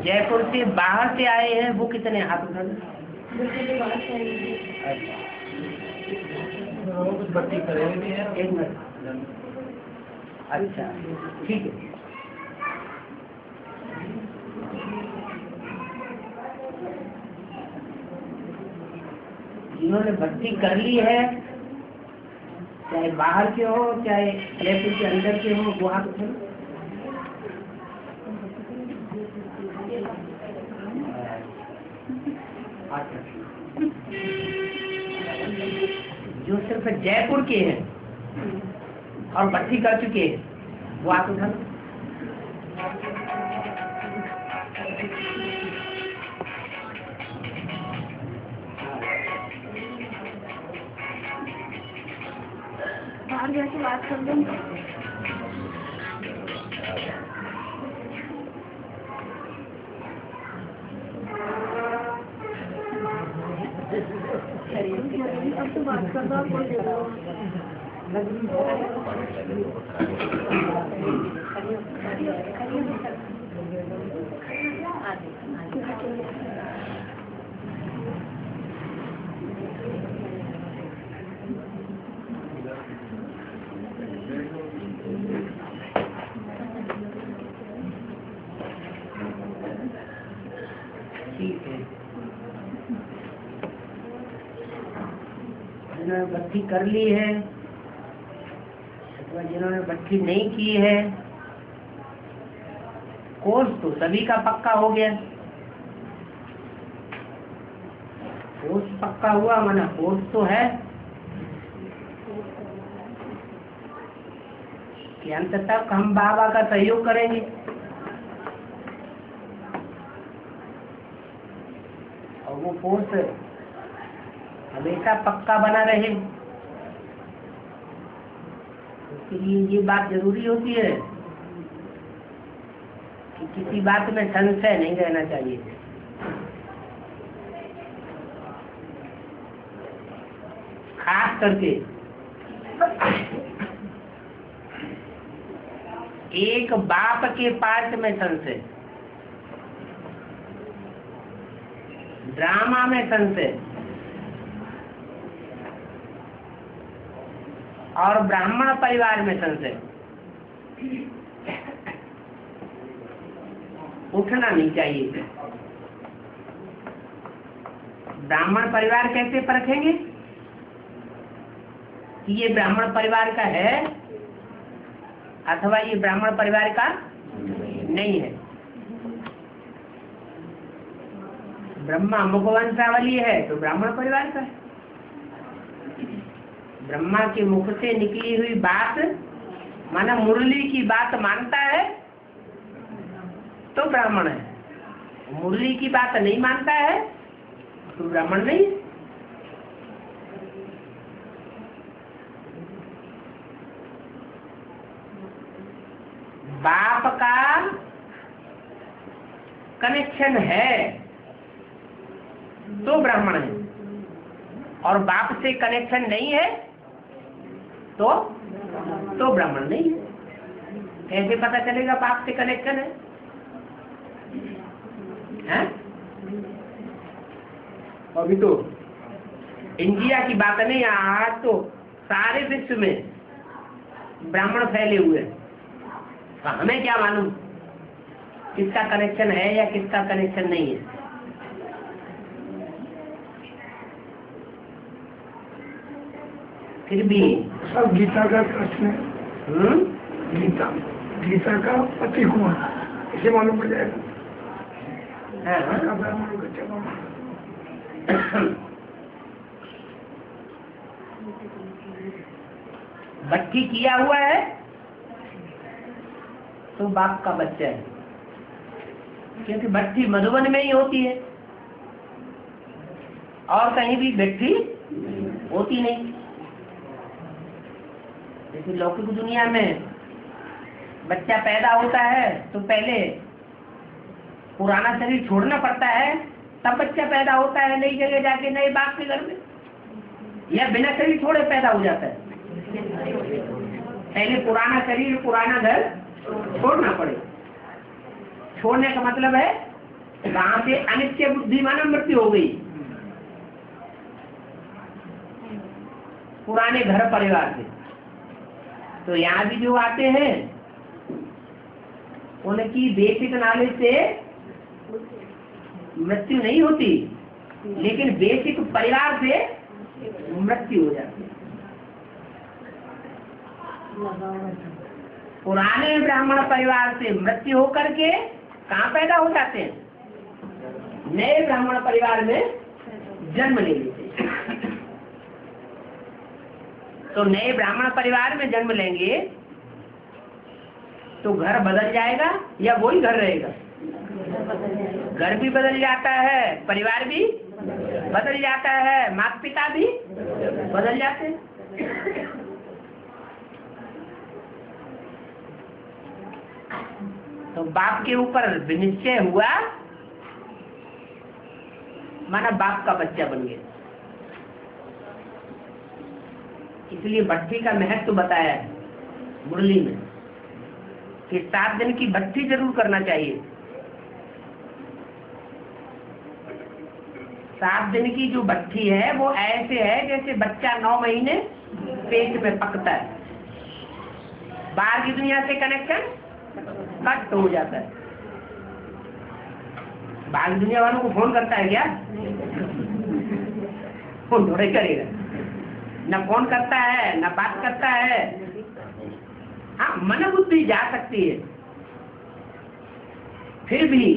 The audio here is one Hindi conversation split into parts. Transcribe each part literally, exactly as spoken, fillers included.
जयपुर से बाहर से आए हैं वो कितने हाथ उठा? एक मिनट। अच्छा ठीक है। जिन्होंने भर्ती कर ली है, चाहे बाहर के हो चाहे जयपुर के अंदर के हो, वो हाथ उठाए। जो सिर्फ जयपुर के हैं और भर्ती कर चुके हैं वो हाथ उठा। बाहर जाके बात कर लेंगे। अब तो बात कर रहा बोल दे जिन्होंने भर्ती कर ली है अथवा जिन्होंने भर्ती नहीं की है, कोर्स तो सभी का पक्का हो गया। कोर्स पक्का हुआ माना कोर्स तो है कि अंत तक हम बाबा का सहयोग करेंगे। और वो कोर्स हमेशा पक्का बना रहे, उसके लिए ये बात जरूरी होती है कि किसी बात में संशय नहीं रहना चाहिए। खास करके एक बाप के पार्ट में संशय, ड्रामा में संशय और ब्राह्मण परिवार में संशय उठना नहीं चाहिए। ब्राह्मण परिवार कैसे परखेंगे कि ये ब्राह्मण परिवार का है अथवा ये ब्राह्मण परिवार का नहीं है? ब्रह्मा मुखवंशावली है तो ब्राह्मण परिवार का है। ब्रह्मा के मुख से निकली हुई बात माना मुरली की बात मानता है तो ब्राह्मण है, मुरली की बात नहीं मानता है तो ब्राह्मण नहीं। बाप का कनेक्शन है तो ब्राह्मण है और बाप से कनेक्शन नहीं है तो तो ब्राह्मण नहीं है। कैसे पता चलेगा बाप से कनेक्शन है, है? अभी तो इंडिया की बात नहीं, आज तो सारे विश्व में ब्राह्मण फैले हुए हैं। तो हमें क्या मालूम किसका कनेक्शन है या किसका कनेक्शन नहीं है। फिर भी सब गीता का प्रश्न है। गीता गीता का पति कौन, इसे मालूम पड़ जाएगा। भट्टी किया हुआ है तो बाप का बच्चा है, क्योंकि भट्टी मधुबन में ही होती है और कहीं भी भट्टी होती नहीं। जैसे लौकिक दुनिया में बच्चा पैदा होता है तो पहले पुराना शरीर छोड़ना पड़ता है, तब बच्चा पैदा होता है नई जगह जाके नए बाप के घर में, या बिना शरीर छोड़े पैदा हो जाता है। पहले पुराना शरीर पुराना घर छोड़ना पड़े। छोड़ने का मतलब है कहाँ से? अनित्य बुद्धि माना मृत्यु हो गई, पुराने घर परिवार से। तो यहाँ भी जो आते हैं उनकी बेसिक नॉलेज से मृत्यु नहीं होती, लेकिन बेसिक परिवार से मृत्यु हो जाती है। पुराने ब्राह्मण परिवार से मृत्यु होकर के कहाँ पैदा हो जाते हैं? नए ब्राह्मण परिवार में जन्म ले लेते हैं। तो नए ब्राह्मण परिवार में जन्म लेंगे तो घर बदल जाएगा या वही घर रहेगा? घर भी बदल जाता है, परिवार भी बदल जाता है, माता पिता भी बदल जाते हैं। तो बाप के ऊपर विनिश्चय हुआ, माना बाप का बच्चा बन गया। इसलिए भट्ठी का महत्व बताया है मुरली में कि सात दिन की भट्ठी जरूर करना चाहिए। सात दिन की जो भट्ठी है वो ऐसे है जैसे बच्चा नौ महीने पेट में पकता है, बाहर की दुनिया से कनेक्शन कट हो जाता है। बाहर की दुनिया वालों को फोन करता है क्या? फोन थोड़े करेगा, न फोन करता है न बात करता है। हाँ, मन बुद्धि जा सकती है, फिर भी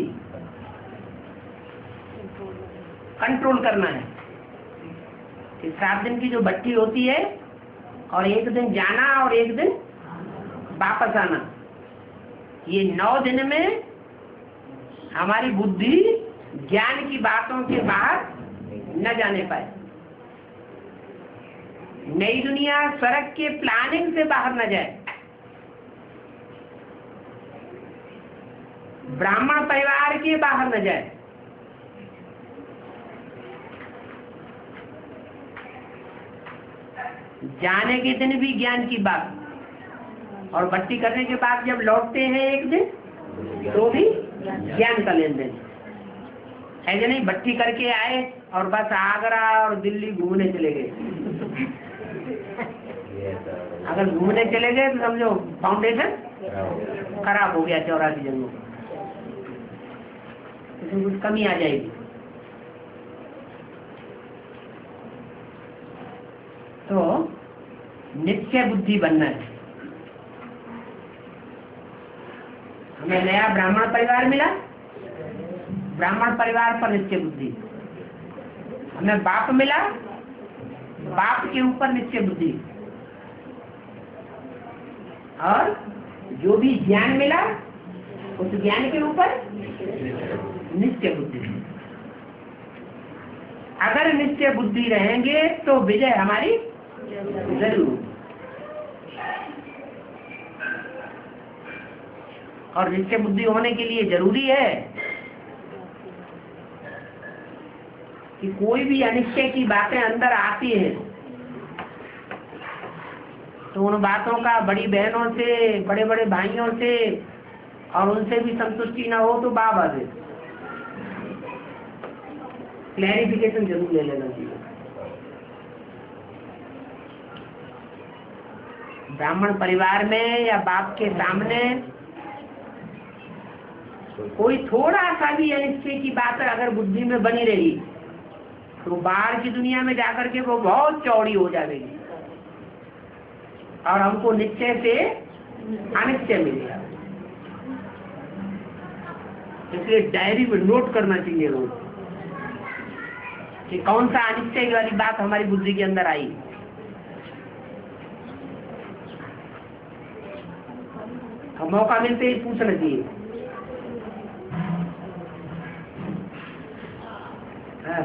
कंट्रोल करना है कि सात दिन की जो भट्ठी होती है और एक दिन जाना और एक दिन वापस आना, ये नौ दिन में हमारी बुद्धि ज्ञान की बातों के बाहर न जाने पाए, नई दुनिया स्वर्ग के प्लानिंग से बाहर न जाए, ब्राह्मण परिवार के बाहर न जाए। जाने के दिन भी ज्ञान की बात, और भट्टी करने के बाद जब लौटते हैं एक दिन तो भी ज्ञान का लेन देन। ऐसे नहीं भट्टी करके आए और बस आगरा और दिल्ली घूमने चले गए। अगर घूमने चले गए तो समझो फाउंडेशन खराब हो गया चौरासी जन्मों का, इसमें कुछ कमी आ जाएगी। तो निश्चय बुद्धि बनना है। हमें नया ब्राह्मण परिवार मिला, ब्राह्मण परिवार पर निश्चय बुद्धि। हमें बाप मिला, बाप के ऊपर निश्चय बुद्धि। और जो भी ज्ञान मिला उस ज्ञान के ऊपर निश्चय बुद्धि। अगर निश्चय बुद्धि रहेंगे तो विजय हमारी जरूर। और निश्चय बुद्धि होने के लिए जरूरी है कि कोई भी अनिश्चय की बातें अंदर आती हैं तो उन बातों का बड़ी बहनों से, बड़े बड़े भाइयों से और उनसे भी संतुष्टि ना हो तो बाबा से क्लैरिफिकेशन जरूर ले लेना चाहिए। ब्राह्मण परिवार में या बाप के सामने कोई थोड़ा सा भी अनिश्चय की बात अगर बुद्धि में बनी रही तो बाहर की दुनिया में जाकर के वो बहुत चौड़ी हो जाएगी और हमको निश्चय से अनिश्चय मिलेगा। इसलिए डायरी में नोट करना चाहिए रोज कि कौन सा अनिश्चय वाली बात हमारी बुद्धि के अंदर आई। अब मौका मिलते ही पूछना चाहिए। हाँ।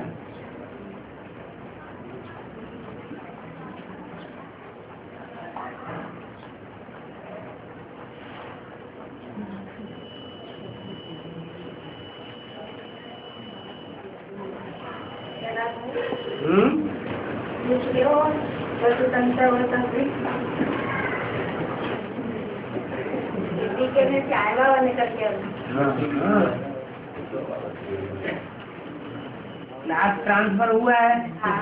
लास्ट ट्रांसफर हुआ है।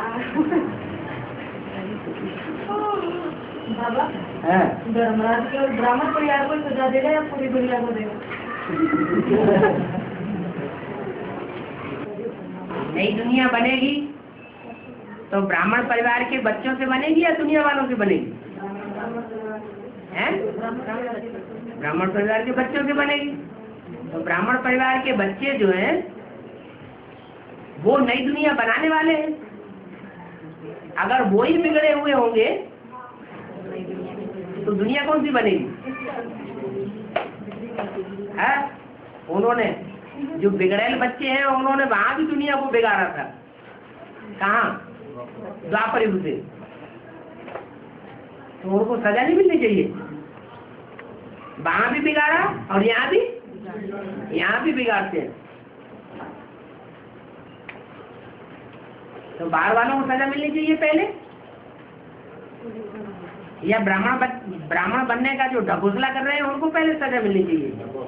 बाबा हाँ। धर्मराज के ब्राह्मण परिवार को सजा देगा या पूरी दुनिया को देगा? नई दुनिया बनेगी तो ब्राह्मण परिवार के बच्चों से बनेगी या दुनिया वालों से बनेगी? हैं? ब्राह्मण परिवार के बच्चों से बनेगी। तो ब्राह्मण परिवार के बच्चे जो हैं वो नई दुनिया बनाने वाले हैं। अगर वो ही बिगड़े हुए होंगे तो दुनिया कौन सी बनेगी? है? उन्होंने जो बिगड़ेल बच्चे हैं उन्होंने वहां भी दुनिया को बिगाड़ा था। कहाँ? द्वापर युग से। तो उनको सजा नहीं मिलनी चाहिए? वहां भी बिगाड़ा और यहाँ भी यहाँ भी बिगाड़ते हैं। तो बाहर वालों को सजा मिलनी चाहिए पहले, या ब्राह्मण ब्राह्मण बनने का जो ढकोसला कर रहे हैं उनको पहले सजा मिलनी चाहिए?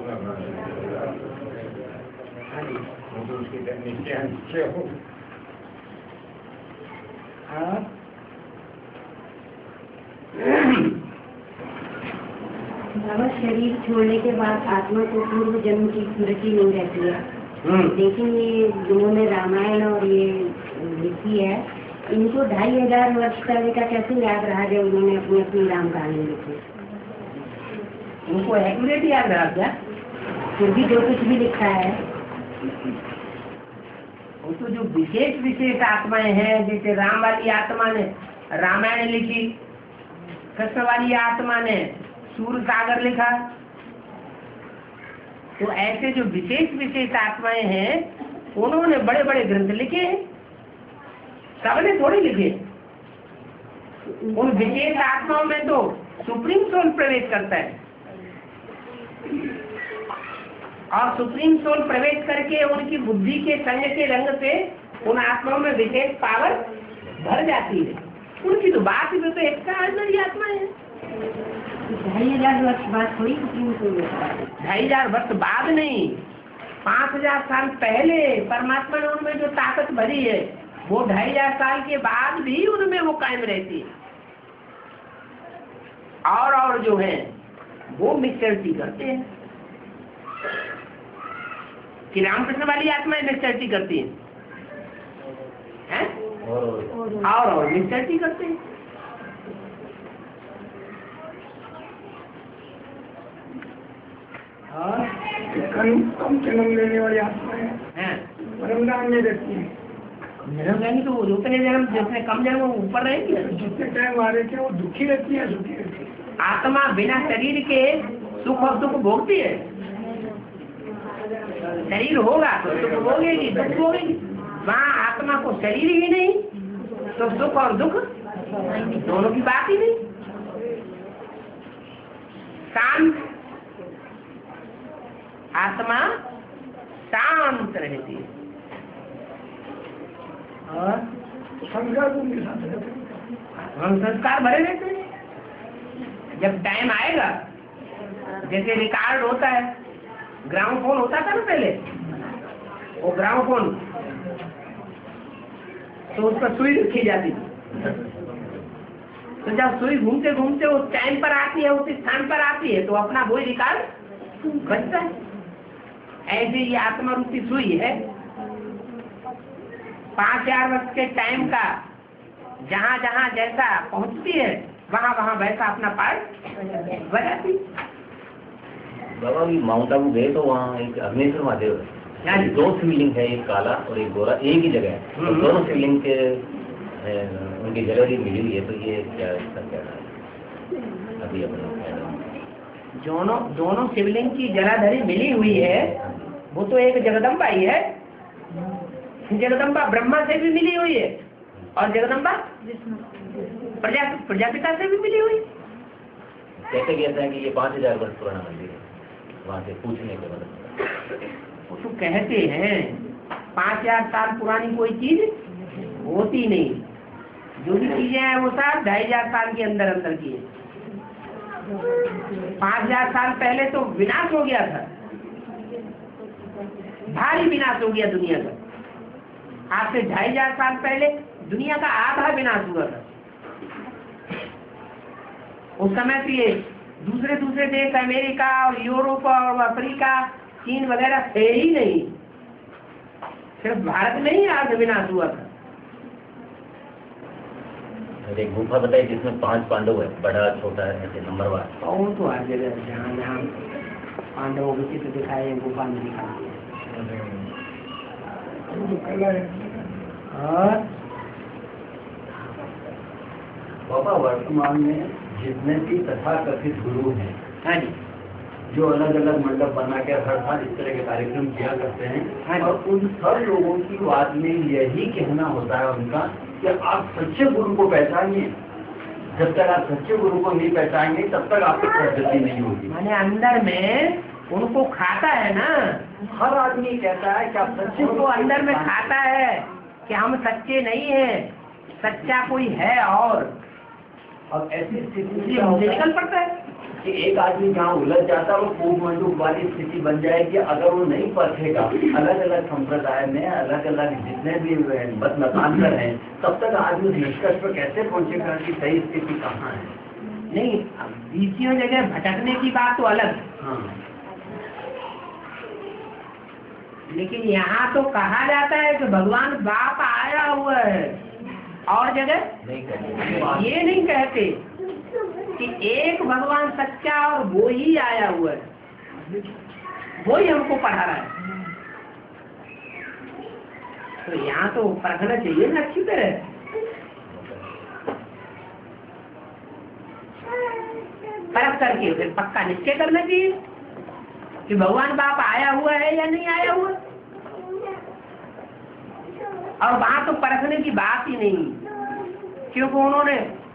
बाबा शरीर छोड़ने के बाद आत्मा को पूर्व जन्म की स्मृति नहीं रहती है, लेकिन ये जिन्होंने रामायण और ये लिखी है इनको ढाई हजार वर्ष पहले का कैसे याद रहा जब उन्होंने अपनी अपनी राम कहानी लिखी? उनको एक्यूरेट याद रहा क्या? फिर भी जो कुछ भी लिखा है उनको जो विशेष विशेष आत्माएं हैं, जैसे राम वाली आत्मा ने रामायण लिखी, कृष्ण वाली आत्मा ने सूर सागर लिखा, तो ऐसे जो विशेष विशेष आत्माएं हैं उन्होंने बड़े बड़े ग्रंथ लिखे हैं। सबने थोड़ी लिखे। उन विशेष आत्माओं में तो सुप्रीम सोल प्रवेश करता है, और सुप्रीम सोल प्रवेश करके उनकी बुद्धि के संग के रंग से उन आत्माओं में विशेष पावर भर जाती है। उनकी तो बात ही तो एक्स्ट्राऑर्डिनरी आत्मा है। ढाई हजार वर्ष बाद थोड़ी सुप्रीम सोल ढाई हजार वर्ष बाद नहीं, पाँच हजार साल पहले परमात्मा ने उनमें जो ताकत भरी है वो ढाई हजार साल के बाद भी उनमें वो कायम रहती है। और और जो है वो मिक्सचरिटी करते हैं कि रामकृष्ण वाली आत्माएं मिक्सचरिटी करती हैं, हैं? और और मिक्सचरिटी करते हैं। और कम कम जन्म लेने वाली आत्माएं परमधाम में रहती है। जन्म लेंगी तो उतने जन्म जितने कम जन्म ऊपर रहेंगे। जितने टाइम आ रहे थे वो दुखी रहती है, सुखी रहती है। आत्मा बिना शरीर के सुख और दुख भोगती है। शरीर होगा तो सुख भोगेगी, दुख भोगेगी। वहाँ आत्मा को शरीर ही नहीं तो सुख और दुख दोनों की बात ही नहीं। शांत आत्मा शांत रहती है और संस्कार उनके साथ रहते हैं। हम संस्कार भरे रहते हैं। जब टाइम आएगा, जैसे रिकॉर्ड होता है, ग्रामोफोन होता था ना पहले, वो ग्रामोफोन तो उस पर सुई रखी जाती थी। तो जब सुई घूमते घूमते उस टाइम पर आती है, उस स्थान पर आती है, तो अपना वही रिकॉर्ड बचता है। ऐसे ये आत्मा रूपी सुई है, पांच हजार वर्ष के टाइम का जहाँ जहाँ जैसा पहुँचती है वहाँ वहाँ वैसा अपना पार्ट बजाती। बाबा भी माउंट आबू गए तो वहाँ एक अग्निश्वर महादेव है, दो शिवलिंग है, एक काला और एक गोरा, एक ही जगह है। तो दोनों शिवलिंग के उनकी जगह मिली हुई है, तो ये क्या इसका क्या है अभी अपना? दोनों दोनों शिवलिंग की जलाधरी मिली हुई है, वो तो एक जगदम्बा ही है। जगदम्बा ब्रह्मा से भी मिली हुई है और जगदम्बा प्रजा प्रजापिता से भी मिली हुई। कैसे कहते हैं कि ये पाँच हजार वर्ष पुराना मंदिर है, वहाँ से पूछने के बाद वो तो कहते हैं पाँच हजार साल पुरानी कोई चीज होती नहीं। जो भी चीजें हैं वो सब ढाई हजार साल के अंदर अंदर की है। पाँच हजार साल पहले तो विनाश हो गया था, भारी विनाश हो गया दुनिया का। आज से ढाई हजार साल पहले दुनिया का आधा विनाश हुआ था। उस समय तो ये दूसरे दूसरे देश अमेरिका और यूरोप और अफ्रीका चीन वगैरह थे ही नहीं, सिर्फ भारत में ही आधा विनाश हुआ था। एक गुफा बताइए जिसमें पांच पांडव है, बड़ा छोटा ऐसे नंबरवार। और तो हर जगह जहाँ जहाँ पांडवों के चित्र दिखाए गुफा में दिखाते हैं। और बाबा वर्तमान में जितने भी तथाकथित गुरु हैं, हाँ जी, जो अलग अलग मंडप बना के हर साल इस तरह के कार्यक्रम किया करते हैं, हाँ। और उन सब लोगों की बात में यही कहना होता है उनका कि आप सच्चे गुरु को पहचानिए। जब तक आप सच्चे गुरु को नहीं पहचानेंगे तब तक आपकी प्रगति नहीं होगी। माने अंदर में उनको खाता है ना, हर आदमी कहता है कि आप सच्चे उनको अंदर में खाता है कि हम सच्चे नहीं हैं, सच्चा कोई है। और अब ऐसी स्थिति इसलिए मुझे निकल पड़ता है कि एक आदमी जहाँ उलझ जाता है वो खूब मंडूक वाली स्थिति बन जाएगी अगर वो नहीं परखेगा। अलग अलग संप्रदाय में अलग अलग जितने भी मत मतांतर हैं, तब तक आदमी उस निष्कर्ष पर कैसे पहुंचेगा कि सही स्थिति कहाँ है। नहीं, बीसियों जगह भटकने की बात तो अलग, हाँ, लेकिन यहाँ तो कहा जाता है कि भगवान बाप आया हुआ है। और जगह नहीं करते। ये नहीं कहते कि एक भगवान सच्चा और वो ही आया हुआ है, वो ही हमको पढ़ा रहा है। तो यहाँ तो परखना चाहिए ना अच्छी तरह। परख करके फिर पक्का निश्चय करना चाहिए कि भगवान बाप आया हुआ है या नहीं आया हुआ। और वहां तो परखने की बात ही नहीं, क्योंकि उन्होंने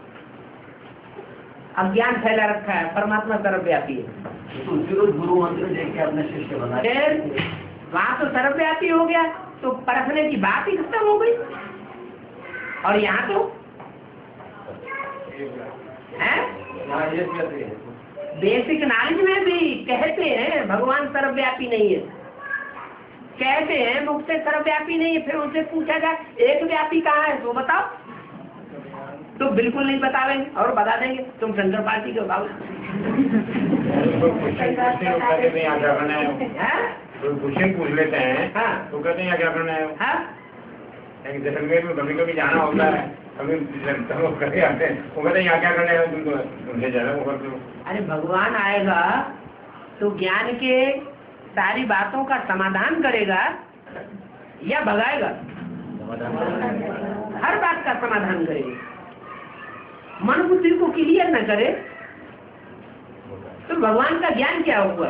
अज्ञान फैला रखा है। परमात्मा सर्वव्यापी है, तो उसके रोज गुरु मंत्र देख के अपने शिष्य बना। फिर वहां तो सर्वव्यापी हो गया तो परखने की बात ही खत्म हो गई। और यहाँ तो है बेसिक नॉलेज में भी कहते हैं भगवान सर्वव्यापी नहीं है, कहते हैं मुख से सर्वव्यापी नहीं है। फिर उनसे पूछा जाए एक व्यापी कहाँ है तो बताओ, तो बिल्कुल नहीं बतावेंगे और बता देंगे तुम शंकर पार्टी के बाबू। क्वेश्चन पूछ लेते हैं हाँ। तो कहते हैं क्या करना है। हाँ? जैसलमेर में कभी कभी जाना होता है, कभी करे आते हैं, वो कहते हैं यहाँ क्या करना है, तुमको तुमसे जाना वो कर दो। अरे भगवान आएगा तो ज्ञान के सारी बातों का समाधान करेगा या भगाएगा? हर बात का समाधान करेगा। मन बुद्धि को क्लियर न करे तो भगवान का ज्ञान क्या होगा।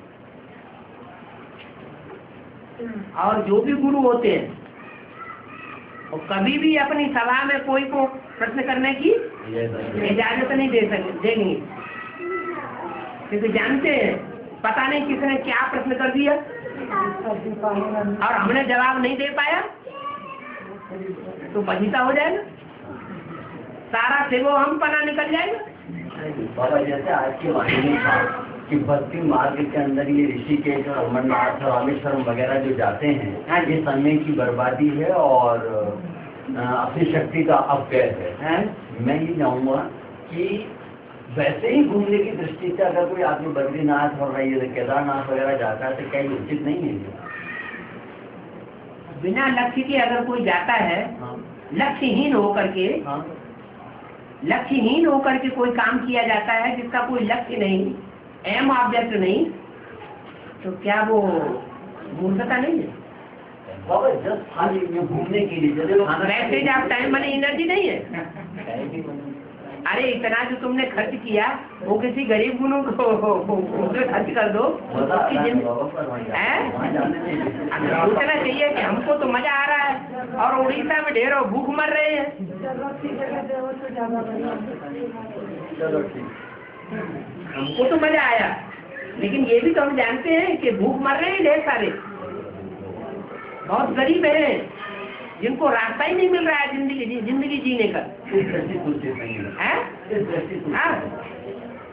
और जो भी गुरु होते हैं वो कभी भी अपनी सभा में कोई को प्रश्न करने की इजाजत नहीं दे सके देंगे, क्योंकि जानते हैं पता नहीं किसने क्या प्रश्न कर दिया और हमने जवाब नहीं दे पाया तो पछीता हो जाएगा, सारा से वो हम पना निकल जाएगा। बाबा जैसे आज की वाहिनी था कि भक्ति मार्ग के अंदर ये ऋषिकेश और अमरनाथ और रामेश्वरम वगैरह जो जाते हैं, ये समय की बर्बादी है और अपनी शक्ति का अपव्यय है, है? मैं ये चाहूँगा कि वैसे ही घूमने की दृष्टि से अगर कोई आदमी बद्रीनाथ और ये केदारनाथ वगैरह जाता है तो क्या ये उचित नहीं है? बिना लक्ष्य के अगर कोई जाता है, हाँ, लक्ष्यहीन होकर के, हाँ, लक्ष्यहीन होकर के कोई काम किया जाता है जिसका कोई लक्ष्य नहीं, एम ऑब्जेक्ट नहीं, तो क्या वो मूर्खता नहीं है? बाबा जब खाली में घूमने के लिए जब वैसे ही आप टाइम मनी एनर्जी नहीं है। अरे इतना जो तुमने खर्च किया वो किसी गरीब गुरु को उसमें खर्च कर दो, उसकी जिंदगी है। सोचना चाहिए कि हमको तो मजा आ रहा है और उड़ीसा में ढेरों भूख मर रहे हैं। हमको तो मजा आया, लेकिन ये भी तो हम जानते हैं कि भूख मर रहे हैं ढेर सारे, बहुत गरीब हैं जिनको रास्ता ही नहीं मिल रहा है जिंदगी जिंदगी जीने का। है? हाँ?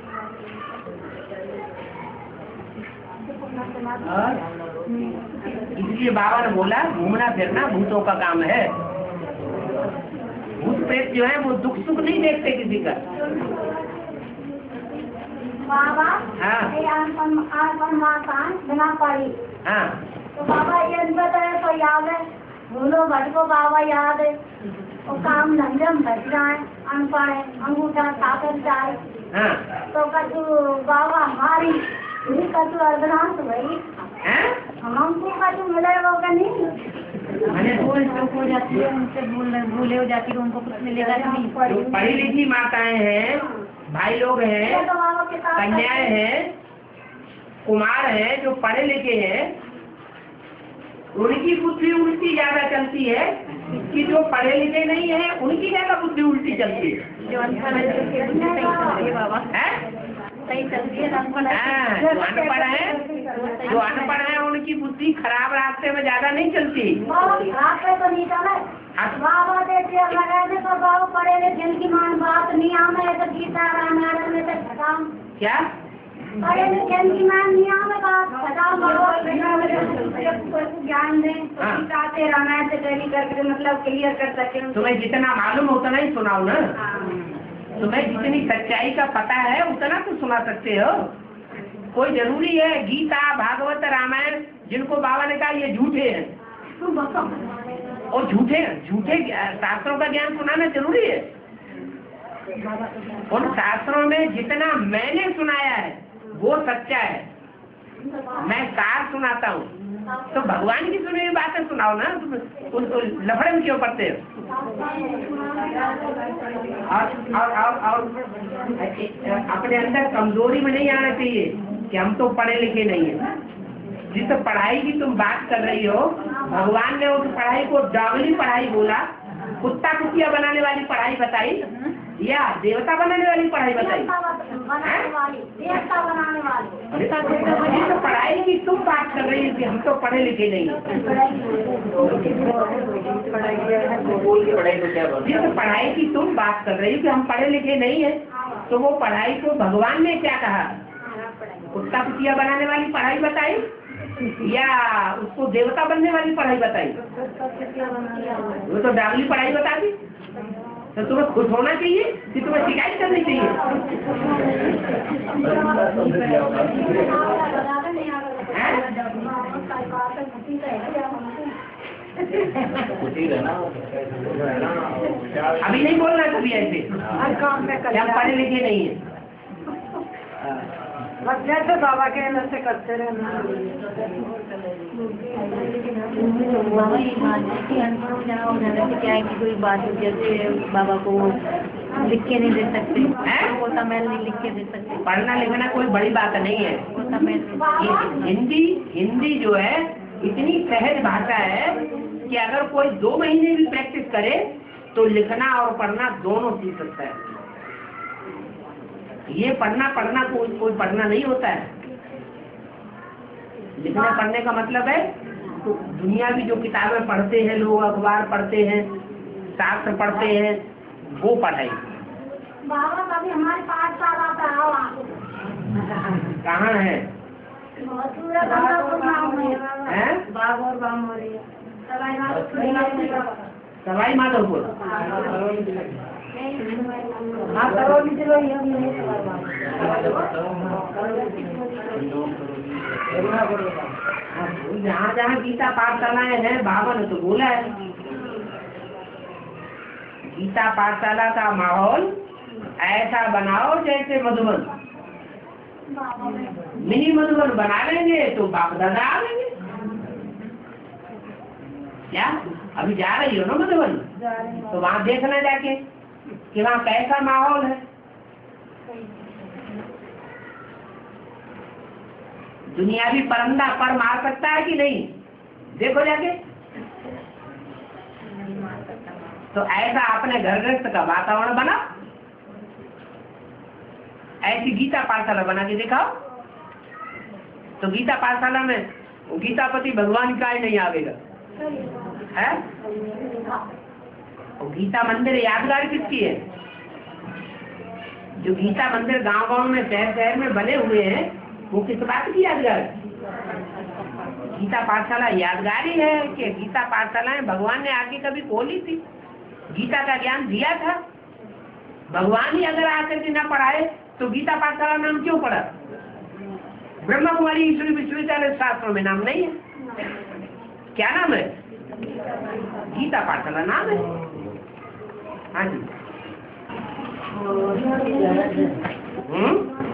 और इसलिए बाबा ने बोला घूमना फिरना भूतों का काम है। भूत प्रेत जो है वो दुख सुख नहीं देखते किसी का। बाबा हाँ बिना पढ़ी। हाँ तो बाबा ये बताया तो याद है, भूलो भटको बाबा याद है, वो काम धंधे में भट जाए, अनपढ़ है, अंगूठा ताकत जाए। हाँ तो कछु बाबा हमारी कछु अर्धनाश भाई हमको कछु मिलेगा का नहीं। मैंने भूल चूक हो जाती है, उनसे भूल भूले हो जाती है, तो उनको कुछ मिलेगा नहीं। जो पढ़ी लिखी माताएं हैं, भाई लोग हैं, तो बाबा के साथ कन्याएं हैं, कुमार हैं, जो पढ़े लिखे हैं, उनकी बुद्धि उल्टी ज्यादा चलती है कि जो पढ़े लिखे नहीं है उनकी ज्यादा बुद्धि उल्टी चलती है। जो अनपढ़ है उसकी बुद्धि सही चलती है बाबा, सही चलती है। अनपढ़ हाँ, जो अनपढ़ है जो अनपढ़ है उनकी बुद्धि खराब रास्ते में ज्यादा नहीं चलती। रास्ते तो नहीं चले बाबा देते लगाने तो बाबा पढ़े लिखे जिनकी मान बात नहीं आने तो गीता रामायण में तो खत्म। क्या पढ़े लिखे जिनकी मान नहीं आने बात खत्म। ज्ञान दें गीता से रामायण से टैली करके मतलब क्लियर कर सके। तुम्हें जितना मालूम हो उतना ही सुनाओ ना। तुम्हें जितनी सच्चाई का पता है उतना तो सुना सकते हो। कोई जरूरी है गीता भागवत रामायण जिनको बाबा ने कहा ये झूठे हैं और झूठे झूठे शास्त्रों का ज्ञान सुनाना जरूरी है। उन शास्त्रों में जितना मैंने सुनाया है वो सच्चा है। मैं सार सुनाता हूँ तो भगवान की सुनी हुई बातें सुनाओ ना। तुम उनको लफड़े में क्यों पड़ते हो? और और और, और अपने अंदर कमजोरी में नहीं आना चाहिए कि हम तो पढ़े लिखे नहीं है। जिस पढ़ाई की तुम बात कर रही हो, भगवान ने उस पढ़ाई को जागली पढ़ाई बोला, कुत्ता कुतिया बनाने वाली पढ़ाई बताई या देवता बनाने वाली पढ़ाई बताई? देवता बनाने वाली जिस पढ़ाई की तुम बात कर रही हो कि हम तो पढ़े लिखे नहीं है, जिस पढ़ाई की तुम बात कर रही हो कि हम पढ़े लिखे नहीं है, तो वो पढ़ाई को भगवान ने क्या कहा? कुत्ता कुतिया बनाने वाली पढ़ाई बताई या उसको देवता बनने वाली पढ़ाई बताई? वो तो डागली पढ़ाई बता दी। तो तुम्हें खुश होना चाहिए कि तुम्हें शिकायत करनी चाहिए? अभी नहीं बोलना कभी ऐसे हम पढ़े लिखे नहीं है। जैसे बाबा के अंदर से करते रहना। बाबा ये बात है कि अनपढ़ हो जाना हो जाने से क्या है कि कोई बात जैसे बाबा को लिख के नहीं दे सकते, कोटा मैल नहीं लिख के दे सकते। पढ़ना लिखना कोई बड़ी बात नहीं है। कोटा मैल हिंदी हिंदी जो है इतनी सहज भाषा है कि अगर कोई दो महीने भी प्रैक्टिस करे तो लिखना और पढ़ना दोनों सीख सकता है। ये पढ़ना पढ़ना कोई कोई पढ़ना नहीं होता है। लिखने पढ़ने का मतलब है तो दुनिया की जो किताबें पढ़ते हैं लोग, अखबार पढ़ते हैं, शास्त्र पढ़ते हैं, वो पढ़ाई। बाबा कभी हमारे पाठशाला पे आओ। कहाँ है? बाग और बाम हो रही है सवाई माधोपुर। हाँ करो भी चलो जहाँ जहाँ गीता पाठशालाएं हैं बाबा ने तो बोला है गीता पाठशाला का माहौल ऐसा बनाओ जैसे मधुबन। मिनी मधुबन बना लेंगे तो बाप दादा आ लेंगे। क्या अभी जा रही हो ना मधुबन? तो वहाँ देखना जाके कि वहाँ कैसा माहौल है। दुनियावी परंदा पर मार सकता है कि नहीं? देखो जाके। तो ऐसा अपने घर गृहस्थ का वातावरण बना, ऐसी गीता पाठशाला बना के दिखाओ। तो गीता पाठशाला में गीतापति भगवान का ही नहीं आवेगा है? और गीता मंदिर यादगार किसकी है? जो गीता मंदिर गांव गांव में शहर शहर में बने हुए हैं वो किस बात की यादगार है? गीता पाठशाला यादगार ही है कि गीता पाठशालाएं भगवान ने आके कभी खोली थी, गीता का ज्ञान दिया था। भगवान ही अगर आकर के ना पढ़ाए तो गीता पाठशाला नाम क्यों पड़ा? ब्रह्मा कुमारी ईश्वरी विश्वविद्यालय शास्त्रों में नाम नहीं है। क्या नाम है? गीता पाठशाला नाम है। हाँ जी। हम्म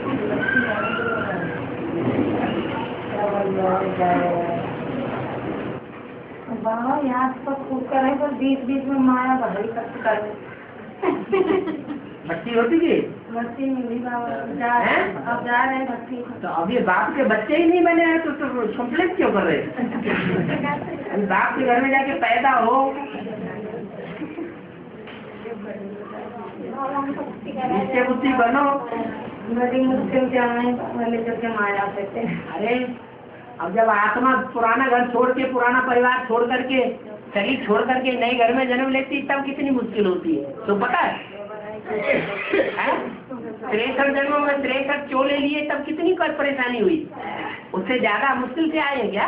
बाबा यहाँ तो खूब करे पर बीच बीच में माया बदल कर करे। बच्ची होती थी, बच्ची मिली बाबा, जा अब जा रहे हैं बच्ची। तो अब ये बाप के बच्चे ही नहीं बने हैं तो, तो कंप्लेंट क्यों कर रहे हैं? बाप के घर में जाके पैदा हो, इससे बुद्धि बनो। बड़ी मुश्किल से आए पहले करके माया करते। अरे अब जब आत्मा पुराना घर छोड़ के, पुराना परिवार छोड़ करके, शरीर छोड़ करके नए घर में जन्म लेती तब कितनी मुश्किल होती है, तो पता है? तिरसठ जन्मों में तिरसठ चोले लिए तब कितनी कोई परेशानी हुई, उससे ज्यादा मुश्किल से आए क्या?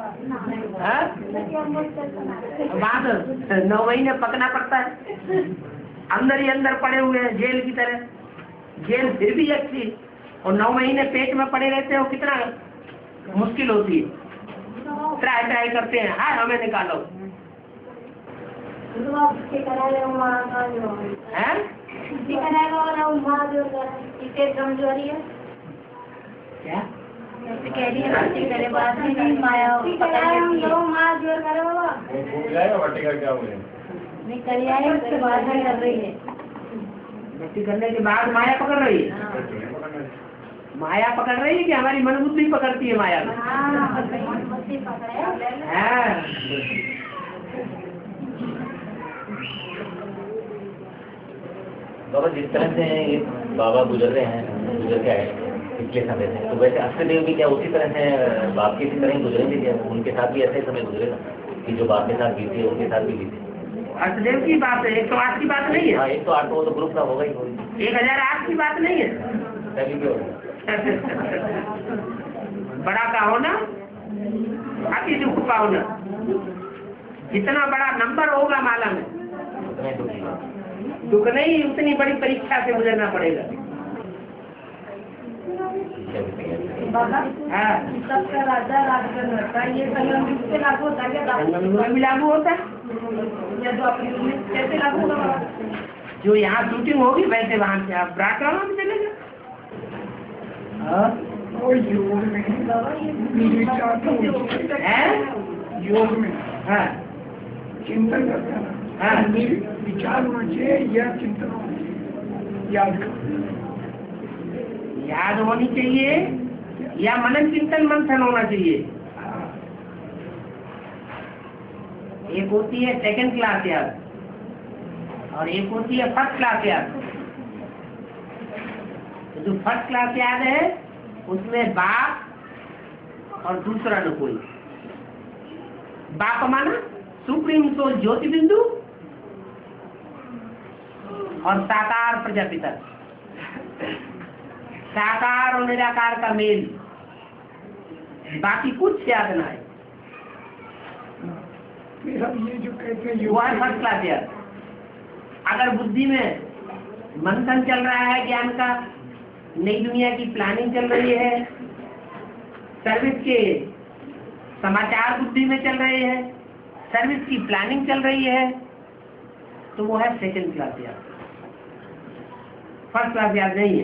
बात नौ महीने पकना पड़ता है, अंदर ही अंदर पड़े हुए हैं जेल की तरह। जेल फिर भी अच्छी, और नौ महीने पेट में पड़े रहते हैं, वो कितना मुश्किल होती है। ट्राई ट्राई करते हैं, हाँ हमें निकालो। है कमजोरी है क्या? कह रही है बच्ची करे बात नहीं, माया माँ जोर करे बाबा क्या हुए नहीं कर आए, उसके बाद में कर रही है। भक्ति करने के बाद माया पकड़ रही है। माया पकड़ रही है कि हमारी मन बुद्धि पकड़ती है माया में? हाँ। बाबा जिस तरह से ये बाबा गुजर रहे हैं, गुजर के आए पिछले समय से, तो वैसे अष्टदेव भी क्या उसी तरह से बाप की इसी तरह ही गुजरेंगे क्या? उनके साथ भी ऐसे समय गुजरेगा कि जो बाप के साथ बीती है उनके साथ भी बीती? अष्टदेव की बात है, एक सौ आठ की बात नहीं है। हाँ एक सौ आठ वो तो ग्रुप का होगा ही होगा, एक हजार आठ की बात नहीं है। तभी भी होगा। बड़ा का होना, अति दुख का होना, जितना बड़ा नंबर होगा माला में उतना ही दुख होगा। दुख नहीं, उतनी बड़ी परीक्षा से गुजरना पड़ेगा। हाँ सबका राजा राज करता है, ये संगम किससे लागू होता है? संगम में भी लागू होता है। या तो अपनी कैसे लागू होगा? जो यहाँ शूटिंग होगी वैसे वहाँ से आप ब्राह्मण में चलेगा। वो योग में निर्विचार तो है, योग में हाँ चिंतन करते हैं हाँ। ना, विचार होना चाहिए या चिंतन होना चाहिए, याद करो। याद होनी चाहिए या मनन चिंतन मंथन होना चाहिए। एक होती है सेकंड क्लास याद और एक होती है फर्स्ट क्लास याद। तो जो फर्स्ट क्लास याद है उसमें बाप और दूसरा न कोई। बाप माना सुप्रीम सोल ज्योति बिंदु और साकार प्रजापिता, साकार और निराकार का मेल, बाकी कुछ याद ना है। मेरा ये जो कहते हैं वो है फर्स्ट क्लास याद। अगर बुद्धि में मंथन चल रहा है ज्ञान का, नई दुनिया की प्लानिंग चल रही है, सर्विस के समाचार बुद्धि में चल रहे हैं, सर्विस की प्लानिंग चल रही है, तो वो है सेकंड क्लास याद। फर्स्ट क्लास याद नहीं है।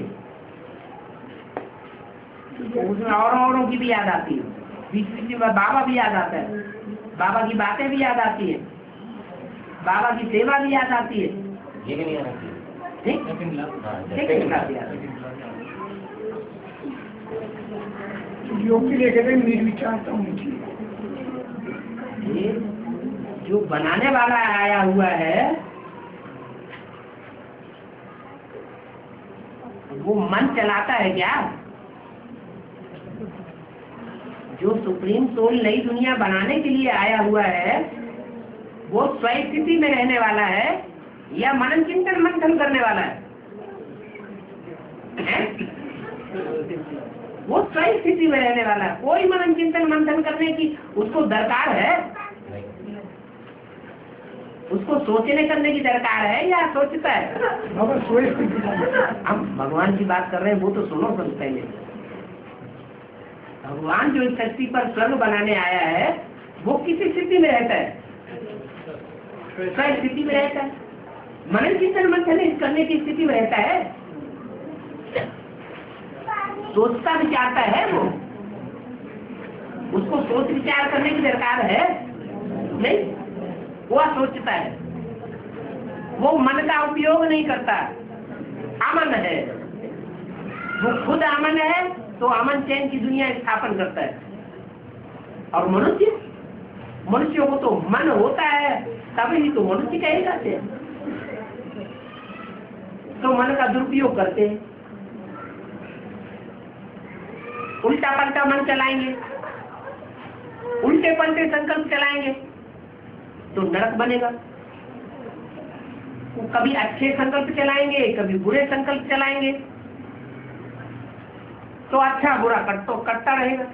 उसमें और औरों की भी याद आती है, बीच बीच में बाबा भी याद आता है, बाबा की बातें भी याद आती है, बाबा की सेवा भी याद आती है। ये भी नहीं आना चाहिए। ठीक, सेकंड क्लास याद। योग के लिए कहते हैं निर्विचारता होनी चाहिए। ये जो बनाने वाला आया हुआ है वो मन चलाता है क्या? जो सुप्रीम सोल नई दुनिया बनाने के लिए आया हुआ है वो स्वस्थिति में रहने वाला है या मनन चिंतन मंथन करने वाला है? वो स्वयं स्थिति में रहने वाला है। कोई मनन चिंतन मंथन करने की उसको दरकार है? उसको सोचने करने की दरकार है या सोचता है? हम भगवान की बात कर रहे हैं, वो तो सुनो सब पहले। भगवान जो इस धरती पर स्वर्ग बनाने आया है वो किसी स्थिति में रहता है? स्वयं स्थिति में रहता है। मनन चिंतन मंथन करने की स्थिति में रहता है? सोचता विचारता है वो? उसको सोच विचार करने की दरकार है? नहीं, वो सोचता है, वो मन का उपयोग नहीं करता, अमन है वो, खुद अमन है तो अमन चैन की दुनिया स्थापन करता है। और मनुष्य, मनुष्यों को तो मन होता है तभी तो मनुष्य कहे जाते हैं, तो मन का दुरुपयोग करते हैं, उल्टा पलटा मन चलाएंगे, उल्टे पलटे संकल्प चलाएंगे तो नरक बनेगा। वो कभी अच्छे संकल्प चलाएंगे, कभी बुरे संकल्प चलाएंगे, तो अच्छा बुरा कट तो कटता रहेगा।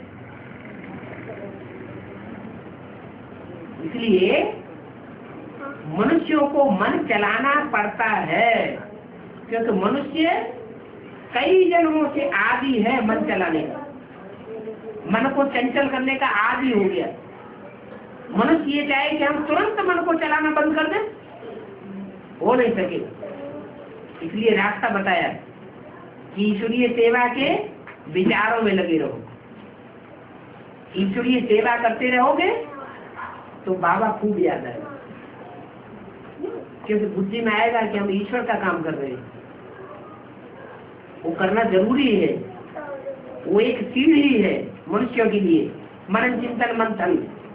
इसलिए मनुष्यों को मन चलाना पड़ता है, क्योंकि मनुष्य कई जन्मों से आदी है मन चलाने का, मन को चंचल करने का आदी हो गया। मनुष्य ये चाहे कि हम तुरंत मन को चलाना बंद कर दें, हो नहीं सके। इसलिए रास्ता बताया कि ईश्वरीय सेवा के विचारों में लगे रहो। ईश्वरीय सेवा करते रहोगे तो बाबा खूब याद आएगा, क्योंकि बुद्धि में आएगा कि हम ईश्वर का काम कर रहे हैं। वो करना जरूरी है, वो एक सीढ़ी है मनुष्यों के लिए। मनन चिंतन मंथन,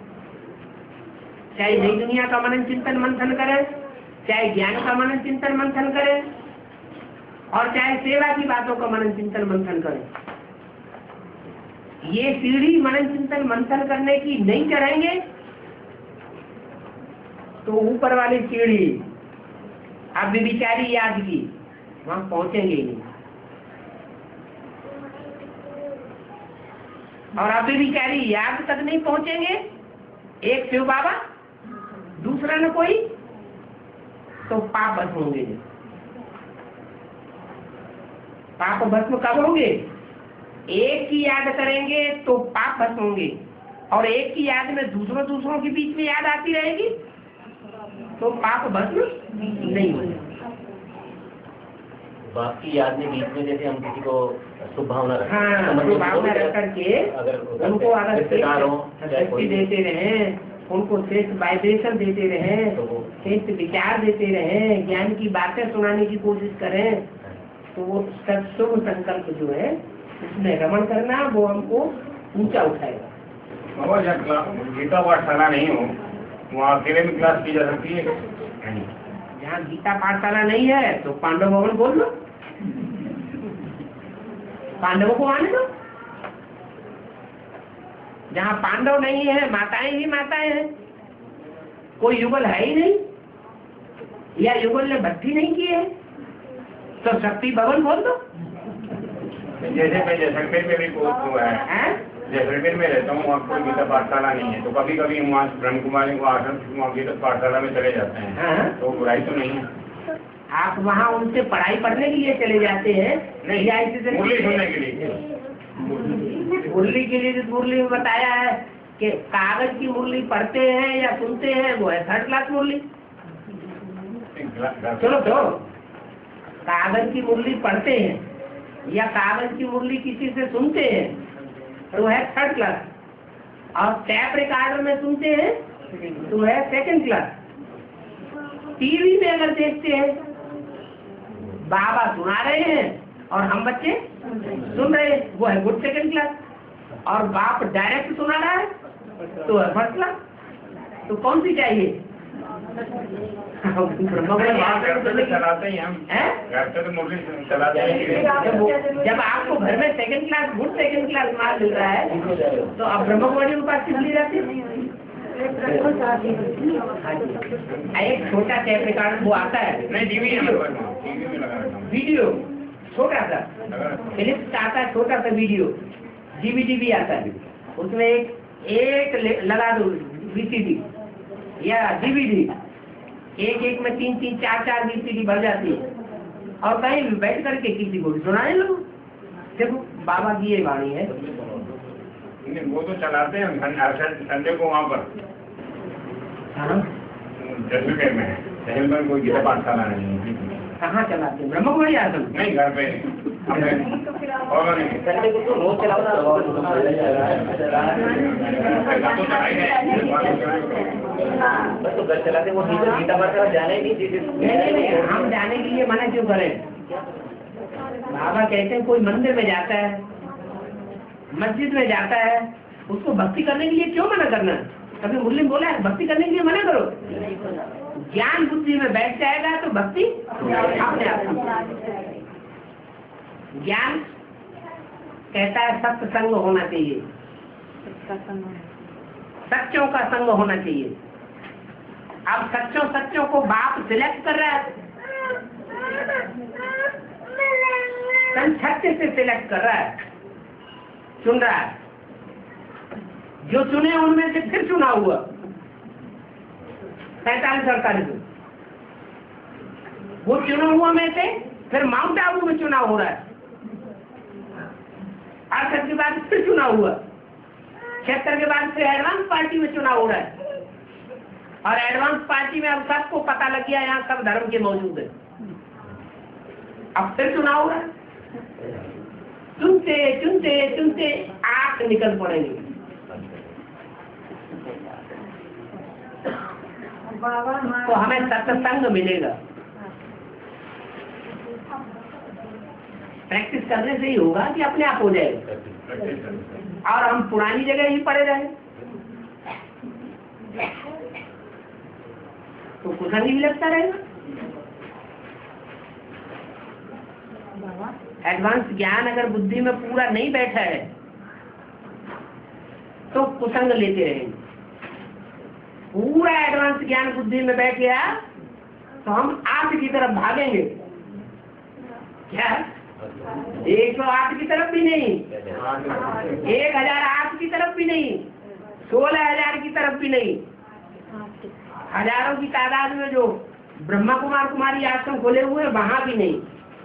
चाहे नई दुनिया का मनन चिंतन मंथन करें, चाहे ज्ञान का मनन चिंतन मंथन करें, और चाहे सेवा की बातों का मनन चिंतन मंथन करें। ये सीढ़ी मनन चिंतन मंथन करने की नहीं चढ़ेंगे तो ऊपर वाली सीढ़ी अब विचारी याद की वहां पहुंचेंगे ही नहीं। और अब विचारी याद तक नहीं पहुंचेंगे, एक शिव बाबा दूसरा न कोई, तो पाप भस्म होंगे। पाप भस्म कब होंगे? एक की याद करेंगे तो पाप भस्म होंगे, और एक की याद में दूसरों दूसरों के बीच में याद आती रहेगी तो पाप भस्म नहीं होगा। बाप की याद में बीच में जैसे हम किसी को शुभ भावना रखें, हाँ, शुभ भावना रख करके अगर उनको अगर शक्ति देते रहे, उनको श्रेष्ठ वाइब्रेशन देते रहे, श्रेष्ठ विचार देते रहे, ज्ञान की बातें सुनाने की कोशिश करें, तो वो शुभ संकल्प जो है उसमें रमण करना वो हमको ऊंचा उठाएगा। बाबा जहाँ गीता पाठशाला नहीं हो वहाँ अकेले में क्लास की जा सकती है? जहाँ गीता पाठशाला नहीं है तो पांडव भवन बोल लो, पांडवों को आने दो। जहाँ पांडव नहीं है, माताएं ही माताएं हैं, कोई युगल है ही नहीं, या युगल ने भक्ति नहीं की है, तो शक्ति भवन बोल दो। जैसे मैं जैसलमेर में भी कोर्स हुआ है, जैसलमेर में रहता हूँ, वहाँ कोई गीता पाठशाला नहीं है, तो कभी कभी हम वहाँ ब्रह्म कुमारी को आश्रम वहाँ गीता पाठशाला में चले जाते हैं। हाँ? तो बुराई तो नहीं है। आप वहाँ उनसे पढ़ाई पढ़ने के लिए चले जाते हैं? नहीं, मुरली सुनने के लिए। मुरली के लिए मुरली में बताया है कि कागज की मुरली पढ़ते हैं या सुनते हैं, वो है थर्ड क्लास मुरली। चलो तो कागज की मुरली पढ़ते हैं या कागज की मुरली किसी से सुनते हैं, वो है थर्ड क्लास, और टैप रिकॉर्डर में सुनते हैं तो है सेकंड क्लास। टीवी में अगर देखते हैं बाबा सुना रहे हैं और हम बच्चे सुन रहे हैं, वो है गुड सेकंड क्लास, और बाप डायरेक्ट सुना रहा है तो है फर्स्ट क्लास। तो कौन सी चाहिए? चलाते ही हम घर पे तो मुरली चलाते हैं। जब आपको घर में second class good second class माल मिल रहा है तो आप ब्रह्मकुमारी के पास किस लिए रहते हैं? एक छोटा टेप रिकॉर्डर वो आता है, नहीं टीवी टीवी में लगा रखा हूँ, वीडियो छोटा सा फिलिप्स का आता है, छोटा सा वीडियो, डीवीडी भी आता है, उसमें एक एक ले- लगा दो वीसीडी या डीवीडी, एक एक में तीन तीन चार चार वीसीडी भर जाती है, और कहीं भी बैठ करके किसी को भी सुनाने लो। देखो बाबा की ये वाणी है। नहीं, वो तो चलाते हैं संडे को वहाँ पर हाँ? जैसलमेर में है, जैसलमेर में कोई गीता पाठशाला नहीं है। कहाँ चलाते हैं? ब्रह्मकुमारी आश्रम? नहीं, घर पे अपने और नहीं संडे को तो रोज चलाओ ना, तो चलाई है। बस तो घर चलाते वो गीता गीता पाठशाला जाने ही नहीं देते। नहीं नहीं, हम जाने के लिए मना क्यों करें? बाबा कहते हैं कोई मंदिर में जाता है, मस्जिद में जाता है, उसको भक्ति करने के लिए क्यों मना करना? कभी मुस्लिम बोला है भक्ति करने के लिए मना करो? ज्ञान बुद्धि में बैठ जाएगा तो भक्ति अपने आप। ज्ञान कहता है सत्संग होना चाहिए, सच्चों का संग होना चाहिए। अब सच्चों सच्चों को बाप सिलेक्ट कर रहा है, छत्तीस से सिलेक्ट कर रहा है, चुन रहा है। जो चुने उनमें से फिर चुना हुआ पैंतालीस अड़तालीस, वो चुना हुआ में से फिर माउंट आबू में चुनाव हो रहा है, अड़सठ के बाद फिर चुनाव हुआ, छिहत्तर के बाद फिर एडवांस पार्टी में चुनाव हो रहा है, और एडवांस पार्टी में अब सबको पता लग गया यहाँ सब धर्म के मौजूद है, अब फिर चुनाव हो रहा है। चुनते चुनते चुनते आंख निकल पड़ेंगे। तो हमें सत्संग मिलेगा, प्रैक्टिस करने से ही होगा कि अपने आप हो जाएगा। और हम पुरानी जगह ही पड़े रहे तो कुछ नहीं लगता रहेगा। एडवांस ज्ञान अगर बुद्धि में पूरा नहीं बैठा है तो कुसंग लेते रहेंगे। पूरा एडवांस ज्ञान बुद्धि में बैठ गया तो हम आठ की तरफ भागेंगे। क्या? एक सौ आठ की तरफ भी नहीं, एक हजार आठ की तरफ भी नहीं, सोलह हजार की तरफ भी नहीं, हजारों की तादाद में जो ब्रह्मा कुमार कुमारी आश्रम खोले हुए हैं वहां भी नहीं।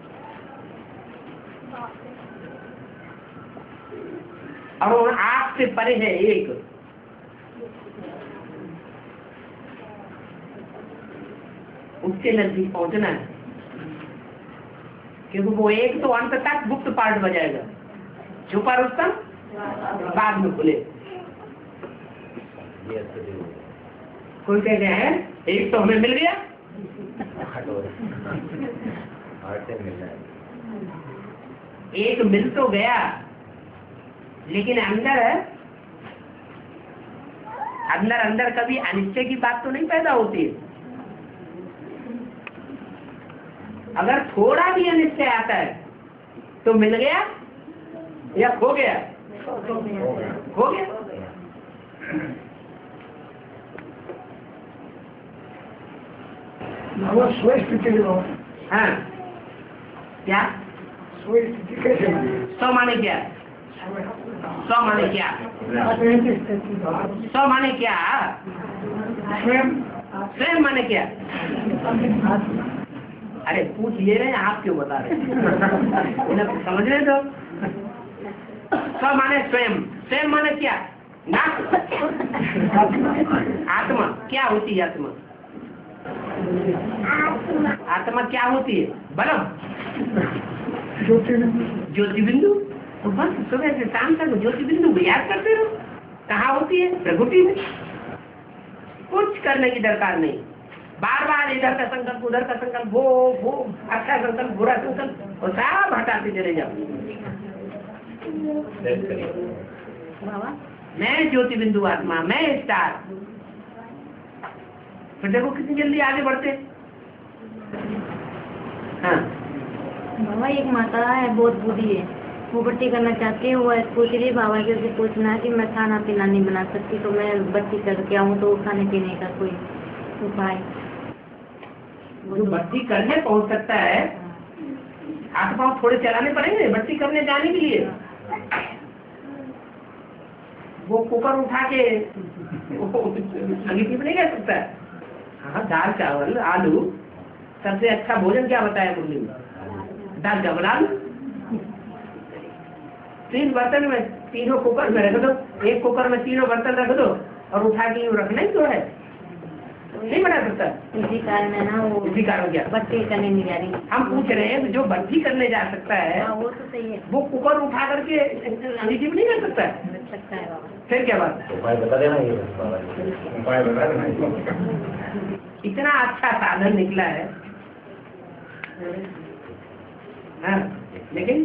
और उन आठ से परे है एक। उसके नजदीक पहुंचना है, क्योंकि वो एक तो अंत तक गुप्त पार्ट बजाएगा, छुपा रुस्तम बाद में खुले। कोई कहते हैं एक तो हमें मिल गया, एक मिल तो गया लेकिन अंदर है, अंदर अंदर कभी अनिश्चय की बात तो नहीं पैदा होती है। अगर थोड़ा भी अनिश्चय आता है तो मिल गया या खो गया? खो गया। स्वस्थिति। हाँ, क्या स्वस्थिति कैसे? सौ माने क्या? सौ माने क्या? सौ माने क्या? स्वयं स्वयं माने क्या? अरे पूछ ले रहे हैं, आप क्यों बता रहे हैं? उन्हें समझ रहे तो। सौ माने स्वयं, स्वयं माने क्या? ना आत्मा। क्या होती है आत्मा? आत्मा क्या होती है? बलम, ज्योति बिंदु। तो बस सुबह से शाम तक ज्योति बिंदु को याद करते रहो। कहाँ होती है? प्रकृति में। कुछ करने की दरकार नहीं, बार बार इधर का संकल्प उधर का संकल्प, वो वो अच्छा संकल्प बुरा संकल्प, और सब हटाते चले जाओ। मैं ज्योति बिंदु आत्मा, मैं स्टार। फिर देखो कितनी जल्दी आगे बढ़ते। हाँ बाबा, एक माता है बहुत बूढ़ी है, वो बत्ती करना चाहती है, वो पूछ रही बाबा के से पूछना है कि मैं खाना पीना नहीं बना सकती, तो मैं बत्ती करके आऊँ तो खाने पीने का कोई उपाय? जो बत्ती करने पहुंच सकता है, हाथ पांव थोड़े चलाने पड़ेंगे बत्ती करने जाने के लिए। वो कुकर उठा के अंग्रेजी में नहीं कह सकता। हाँ, दाल चावल आलू सबसे अच्छा भोजन क्या बताया मुरली में? दाल चावल आलू। तीन बर्तन में तीनों कुकर में रख दो, एक कुकर में तीनों बर्तन रख दो और उठा के यूँ रखना ही तो है, नहीं बना सकता। इसी कारण है ना वो इसी कारण क्या बत्ती करने नहीं जा रही। हम पूछ रहे हैं जो भर्ती करने जा सकता है हाँ, वो तो सही है, वो कुकर उठा करके अंग्रेजी में नहीं कर सकता है। कर सकता है बाबा। फिर क्या बात? उपाय बता देना ये बाबा जी। उपाय बता देना। इतना अच्छा साधन निकला है, हाँ, लेकिन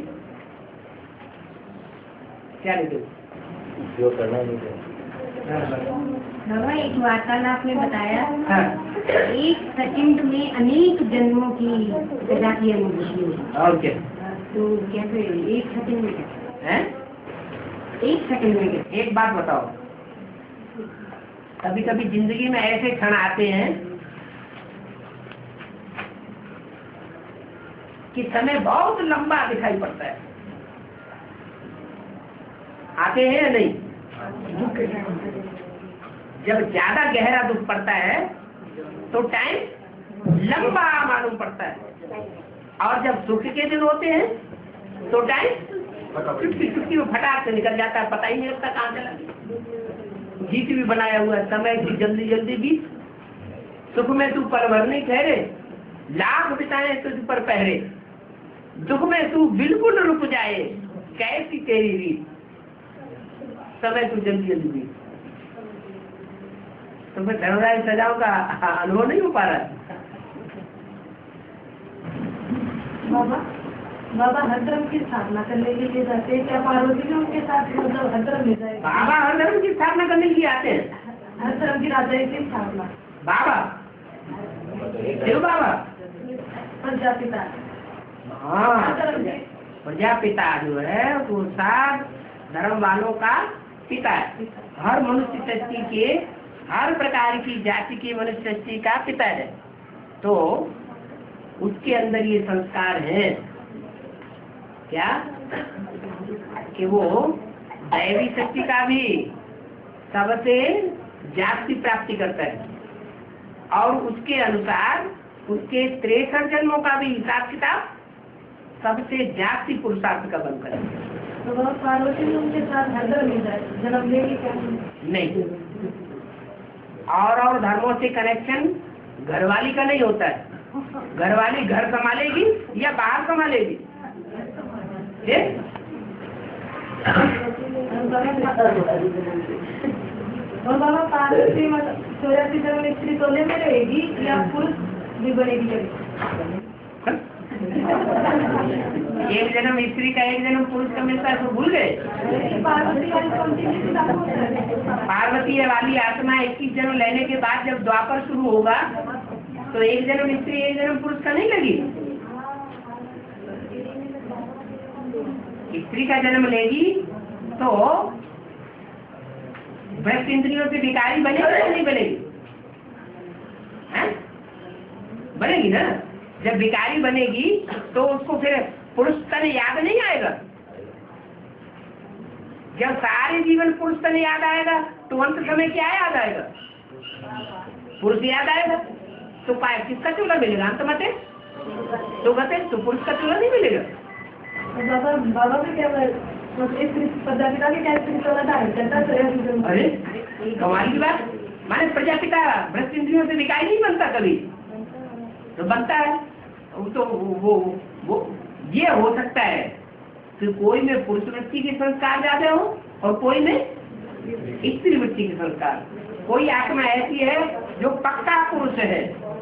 क्या लेकिन उपयोग करना ही नहीं। बाबा एक वार्तालाप में बताया हाँ, एक सेकंड में अनेक जन्मों की प्रजातियां मिलती हैं। और क्या तो कैसे एक सेकंड में कैसे? है? एक सेकंड में कैसे? एक बात बताओ, कभी कभी जिंदगी में ऐसे क्षण आते हैं कि समय बहुत लंबा दिखाई पड़ता है, आते हैं या नहीं? जब ज्यादा गहरा दुख पड़ता है तो टाइम लंबा मालूम पड़ता है, और जब सुख के दिन होते हैं तो टाइम चुटकी चुटकी में फटाक से निकल जाता है, पता ही नहीं लगता कहाँ चला। गीत भी बनाया हुआ है, समय की जल्दी जल्दी बीत, सुख में तू पल भर नहीं ठहरे, लाख बिताए तुझ पर पहरे, दुख में तू बिल्कुल रुक जाए, कैसी तेरी रीत, समय तू जल्दी जल्दी बीत। तो फिर धर्मराज सजाओं का अनुभव नहीं हो पा रहा है। बाबा बाबा हर धर्म की स्थापना करने के लिए जाते हैं, क्या पार्वती भी उनके साथ मतलब हर धर्म में जाए? बाबा हर धर्म की स्थापना करने के लिए आते हैं, हर धर्म की राजा की स्थापना। बाबा शिव बाबा प्रजापिता हाँ, प्रजापिता जो है वो सात धर्म वालों का पिता है, हर मनुष्य सृष्टि के हर प्रकार की जाति की मनुष्य सृष्टि का पिता है। तो उसके अंदर ये संस्कार है क्या कि वो दैवी शक्ति का भी सबसे जाति प्राप्ति करता है, और उसके अनुसार उसके तिरसठ जन्मों का भी हिसाब किताब सबसे जाति पुरुषार्थ का बनता है। तो वह पार्वती भी उनके साथ हर धर्म में जाए, जन्म लेगी क्या? नहीं, और और धर्मों से कनेक्शन घरवाली का नहीं होता है। घरवाली घर संभालेगी या बाहर संभालेगी? और बाबा पार्वती चौरासी जन्म स्त्री तोले में रहेगी या पुरुष भी बनेगी? एक जन्म स्त्री का एक जन्म पुरुष का मिलता है तो भूल गए। पार्वती वाली कौन सी? पार्वती वाली आत्मा इक्कीस जन्म लेने के बाद जब द्वापर शुरू होगा तो एक जन्म स्त्री एक जन्म पुरुष का नहीं लगी। स्त्री का जन्म लेगी तो भ्रष्ट इंद्रियों से भिखारी बनेगी या नहीं बनेगी? है? बनेगी ना। जब भिखारी बनेगी तो उसको फिर पुरुष तन याद नहीं आएगा। जब सारे जीवन पुरुष तन याद आएगा तो अंत समय क्या याद आएगा? पुरुष याद आएगा। तो पाए किसका चूल्हा मिलेगा अंत मते? तो कहते तो पुरुष का चूल्हा नहीं मिलेगा। बाबा बाबा भी क्या प्रजापिता के क्या धारण करता है? अरे कमाल की बात, माने प्रजापिता भ्रष्ट इंद्रियों से भिखारी नहीं बनता कभी, तो बनता है। तो वो वो ये हो सकता है कि कोई में पुरुष वृत्ति के संस्कार ज्यादा हो और कोई में स्त्री वृत्ति के संस्कार। कोई आत्मा ऐसी है जो पक्का पुरुष है,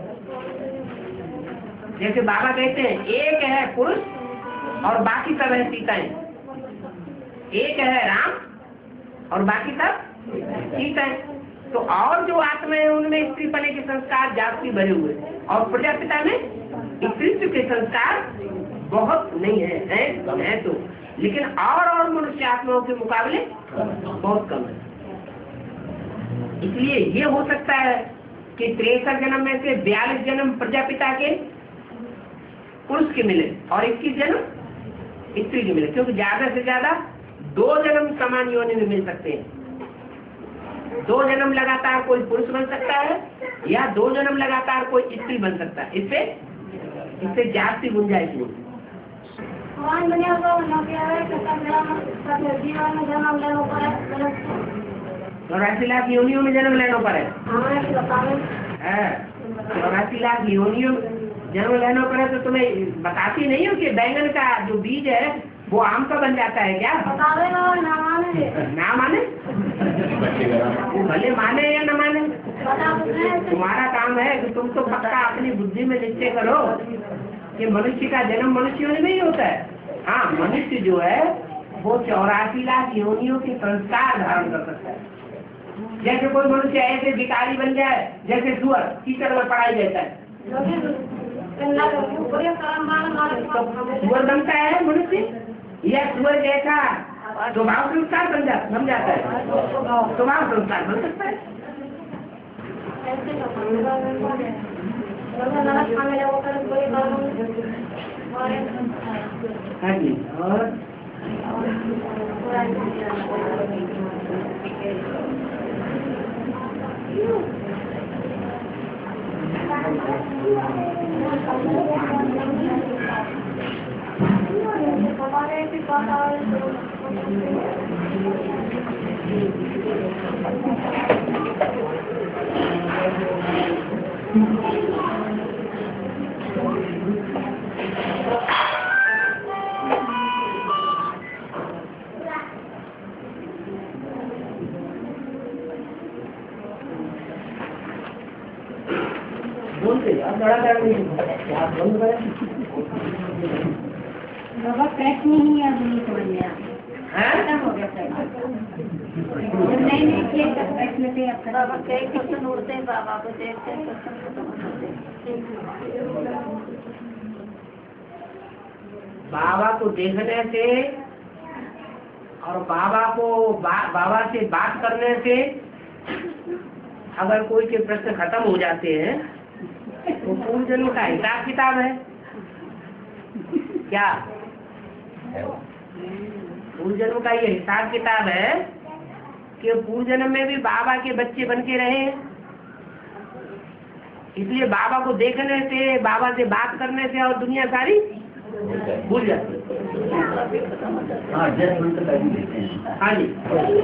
जैसे बाबा कहते हैं एक है पुरुष और बाकी सब है सीताएं, एक है राम और बाकी सब सीताएं। तो और जो आत्मा है उनमें स्त्री पने के संस्कार जाति भरे हुए, और प्रजापिता में स्त्रीत्व के संस्कार बहुत नहीं है, है, है तो, लेकिन और और मनुष्य आत्माओं के मुकाबले बहुत कम है। इसलिए ये हो सकता है कि तिरसठ जन्म में से बयालीस जन्म प्रजापिता के पुरुष के मिले और इक्कीस जन्म स्त्री के मिले, क्योंकि ज्यादा से ज्यादा दो जन्म समान योनि में मिल सकते हैं। दो जन्म लगातार कोई पुरुष बन सकता है या दो जन्म लगातार कोई स्त्री बन सकता है। इससे इससे जाति गुंजाइश नहीं। भगवान दुनिया को नौकरी है कि सब सब जीवन में जन्म लेना पड़े चौरासी लाख योनियों में जन्म लेना पड़े। हमारे की बतावे है चौरासी लाख योनियों जन्म लेना पड़े तो तुम्हें बताती नहीं हो कि बैंगन का जो बीज है वो आम का बन जाता है क्या? बतावे ना ना माने ना माने वो भले माने या न माने, तुम्हारा काम है कि तुम तो पक्का अपनी बुद्धि में निश्चय करो कि मनुष्य का जन्म मनुष्य में नहीं होता है। हाँ, मनुष्य जो है वो चौरासी लाख योनियों के संस्कार धारण कर सकता है। जैसे कोई मनुष्य ऐसे भिखारी बन जाए जैसे सुअर कीचड़ में पढ़ाई जाता है, सुअर बनता है मनुष्य या सुअर जैसा स्वभाव संस्कार बन जा बन जाता है, स्वभाव संस्कार बन सकता है। हाँ जी, और बोलते यार बड़ा बंद करें। बाबा प्रश्न ही है अभी समझ में खत्म हो गया नहीं नहीं ये प्रश्न से अब बाबा कई क्वेश्चन उड़ते हैं, बाबा को देखते हैं क्वेश्चन खत्म होते हैं। बाबा को देखने से और बाबा को बा, बाबा से बात करने से अगर कोई के प्रश्न खत्म हो जाते हैं तो पूर्व जन्म का हिसाब किताब है क्या? पूर्व जन्म का ये हिसाब किताब है कि पूर्व जन्म में भी बाबा के बच्चे बन के रहे, इसलिए बाबा को देखने से, बाबा से बात करने से और दुनिया सारी भूल जाती है। हाँ जी,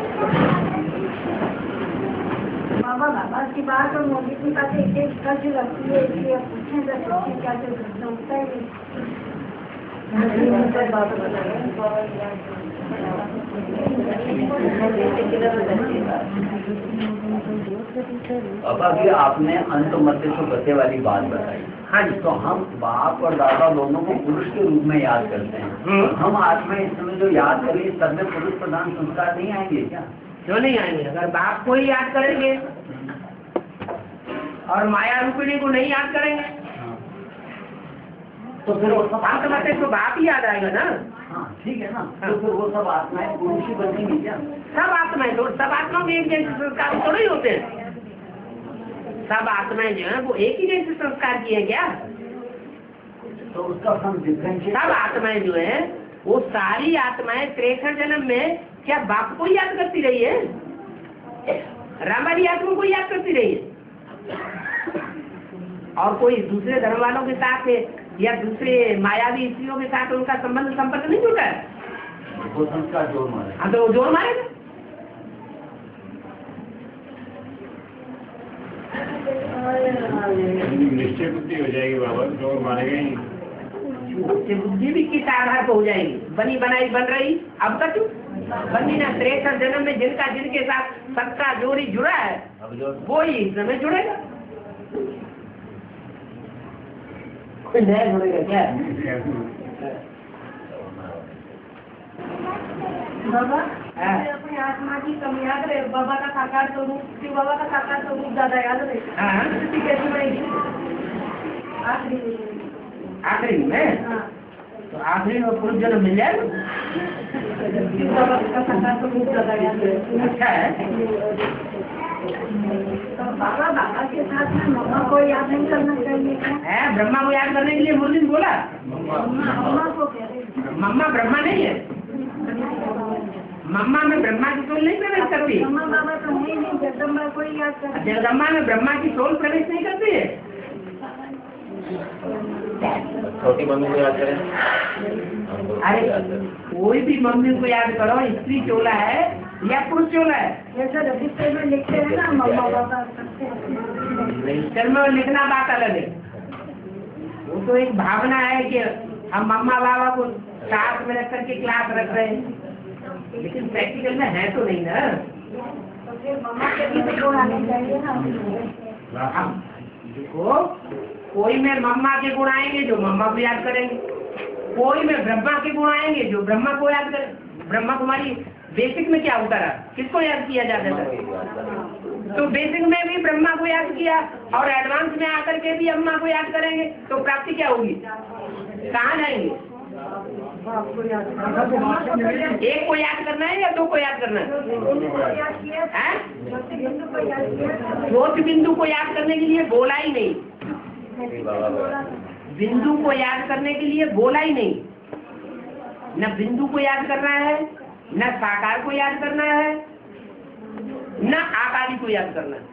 बाबा बाबा की बात और मोदी की बात एक एक कर्ज लगती है, इसलिए पूछें तो क्या क्या प्रश्न होता है। अब अभी आपने अंत मध्य से बचे वाली बात बताई। हाँ जी, तो हम बाप और दादा दोनों को पुरुष के रूप में याद करते हैं। हम आत्मा इस समय जो याद करेंगे सब में पुरुष प्रधान संस्कार नहीं आएंगे क्या? क्यों नहीं आएंगे? अगर बाप को ही याद करेंगे और माया रूपिणी को नहीं याद करेंगे तो फिर वो सब आत्मा से तो बाप ही याद आएगा ना। हाँ ठीक है ना, तो फिर वो सब आत्माएं पुरुष ही बनेंगी क्या? सब आत्माएं तो सब आत्मा में एक जैसे संस्कार थोड़े ही होते हैं। सब आत्माएं जो है वो एक ही जैसे संस्कार की है क्या? तो उसका हम डिफरेंशिएट सब आत्माएं जो है वो सारी आत्माएं त्रेसठ जन्म में क्या बाप को याद करती रही है? रामारी आत्मा को याद करती रही है और कोई दूसरे धर्म वालों के साथ या दूसरे मायावी स्त्रियों के साथ उनका संबंध संपर्क नहीं जुटा है। वो संस्कार जोर मारे। हाँ तो जोर मारेगा। निश्चय बुद्धि हो जाएगी बाबा, जोर मारेगा ही। बुद्धि भी किस आधार पर हो जाएगी? बनी बनाई बन रही अब तक बनी ना। त्रेसठ जन्म में जिनका जिनके साथ सत्ता जोड़ी जुड़ा है वो ही इस समय जुड़ेगा। कोई नया जुड़ेगा क्या? बाबा अपनी आत्मा की कम याद रहे, बाबा का साकार स्वरूप, शिव बाबा का साकार स्वरूप ज्यादा याद रहे। कैसी बनेगी? आखिरी आखिरी में हाँ, तो आखिरी में पुरुष जन्म मिल जाएगा। शिव बाबा का साकार स्वरूप ज्यादा याद रहे। अच्छा है। तो बाबा बाबा के साथ में मम्मा को याद नहीं करना चाहिए क्या? है ब्रह्मा को याद करने के लिए मुरली ने बोला। मम्मा मम्मा को कह रहे हैं। मम्मा ब्रह्मा नहीं है, मम्मा में ब्रह्मा की सोल नहीं प्रवेश करती? ब्रह्मा बाबा तो नहीं नहीं जगदम्बा को ही याद कर। जगदम्बा में ब्रह्मा की सोल प्रवेश नहीं करती है? छोटी मम्मी को याद करें। अरे कोई भी मम्मी को याद करो, स्त्री चोला है या पुरुष चोला है। जैसे रजिस्टर में लिखते हैं ना मम्मा बाबा, रजिस्टर में लिखना बात अलग है, वो तो एक भावना है कि हम मम्मा बाबा को साथ में रख करके क्लास रख रहे हैं, लेकिन प्रैक्टिकल में है तो नहीं ना। तो फिर मम्मा के भी तो गुण आने चाहिए ना। हम देखो, कोई में मम्मा के गुण आएंगे जो मम्मा को याद करेंगे, कोई में ब्रह्मा के गुण आएंगे जो ब्रह्मा को याद करें। ब्रह्मा कुमारी बेसिक में क्या उतरा, किसको याद किया जाता था? तो बेसिक में भी ब्रह्मा को याद किया और एडवांस में आकर के भी अम्मा को याद करेंगे, तो प्राप्ति क्या होगी? कहाँ जाएंगे? एक को याद करना है या दो को याद करना है? ज्योति बिंदु को याद करने के लिए बोला ही नहीं, बिंदु को याद करने के लिए बोला ही नहीं। न बिंदु को याद करना है, न साकार को याद करना है, न आकारी को याद करना है।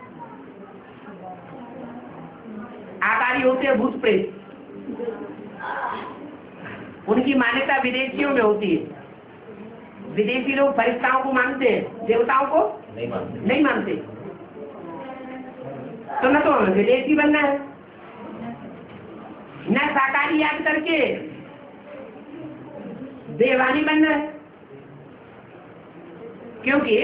आकारी होते हैं भूत प्रेत, उनकी मान्यता विदेशियों में होती है। विदेशी लोग फरिश्ताओं को मानते हैं, देवताओं को नहीं मानते, नहीं मानते। तो न तो हमें विदेशी बनना है, न साकारी याद करके देवानी बनना है, क्योंकि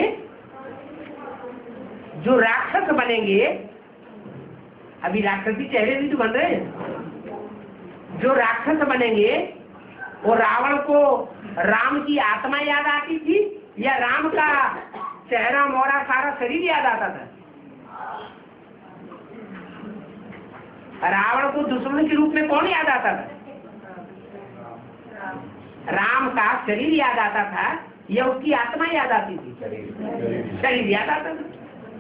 जो राक्षस बनेंगे, अभी राक्षसी चेहरे भी तो बन रहे हैं, जो राक्षस बनेंगे वो रावण को राम की आत्मा याद आती थी या राम का चेहरा मोरा सारा शरीर याद आता था? रावण को दुश्मन के रूप में कौन याद आता था? राम का शरीर याद आता था या उसकी आत्मा याद आती थी? शरीर याद आता था।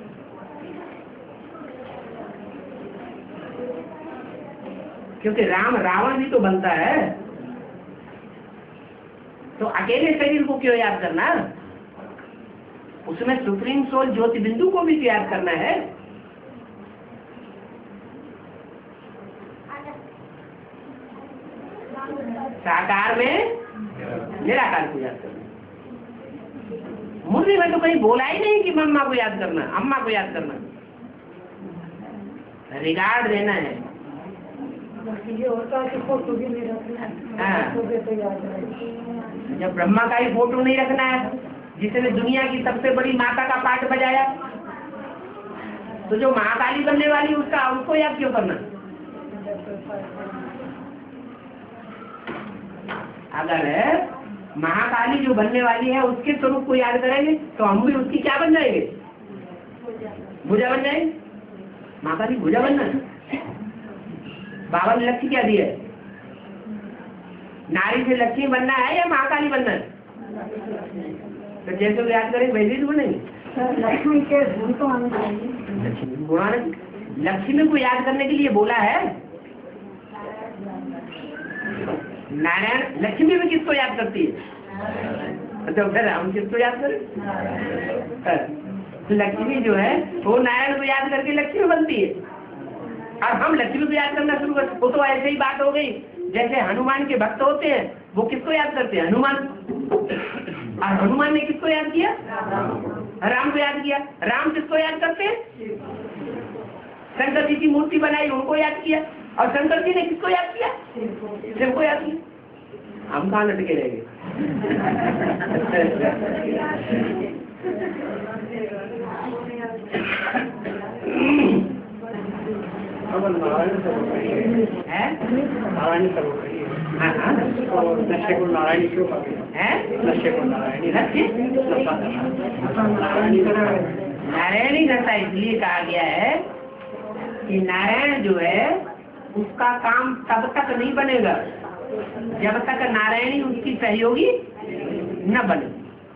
क्योंकि राम रावण भी तो बनता है, तो अकेले शरीर को क्यों याद करना? उसमें सुप्रीम सोल ज्योति बिंदु को भी याद करना है। साकार में निराकार को याद करना। मुरली में तो कहीं बोला ही नहीं कि मम्मा को याद करना, अम्मा को याद करना, रिगार्ड देना है। ये होता है कि फोटो भी नहीं रखना है, तो याद रहे। जब ब्रह्मा का ही फोटो नहीं रखना है, जिसने दुनिया की सबसे बड़ी माता का पाठ बजाया, तो जो महाकाली बनने वाली उसका उसको याद क्यों करना? अगर महाकाली जो बनने वाली है उसके स्वरूप को याद करेंगे तो हम भी उसकी क्या बन जाएंगे? भुजा बन जाएंगे। महाकाली भुजा बनना है। बाबा ने लक्ष्य क्या दिया है? नारी से लक्ष्मी बनना है या महाकाली बनना है? तो जैसे याद करें वैसे ही बनेंगे। लक्ष्मी के गुण तो आने चाहिए। लक्ष्मी गुण आने, लक्ष्मी को याद करने के लिए बोला है। नारायण लक्ष्मी में किसको याद करती है? तो फिर हम किसको याद करें? लक्ष्मी जो है वो नारायण को याद करके लक्ष्मी बनती है, और हम लक्ष्मी को याद करना शुरू करते। वो तो ऐसे ही बात हो गई जैसे हनुमान के भक्त होते हैं, वो किसको याद करते हैं? हनुमान। और हनुमान ने किसको याद किया? राम को याद किया। राम किसको याद करते हैं? शंकर जी की मूर्ति बनाई, उनको याद किया। और शंकर जी ने किसको याद किया? शिव को याद किया। हम कहाँ लटके रह गए? नारायणी सर्वोपरि नशे को नारायणी क्यों कहते हैं? नशे को नारायणी नारायणी नशा इसलिए कहा गया है कि नारायण जो है उसका काम तब तक नहीं बनेगा जब तक नारायणी उसकी सहयोगी न बने,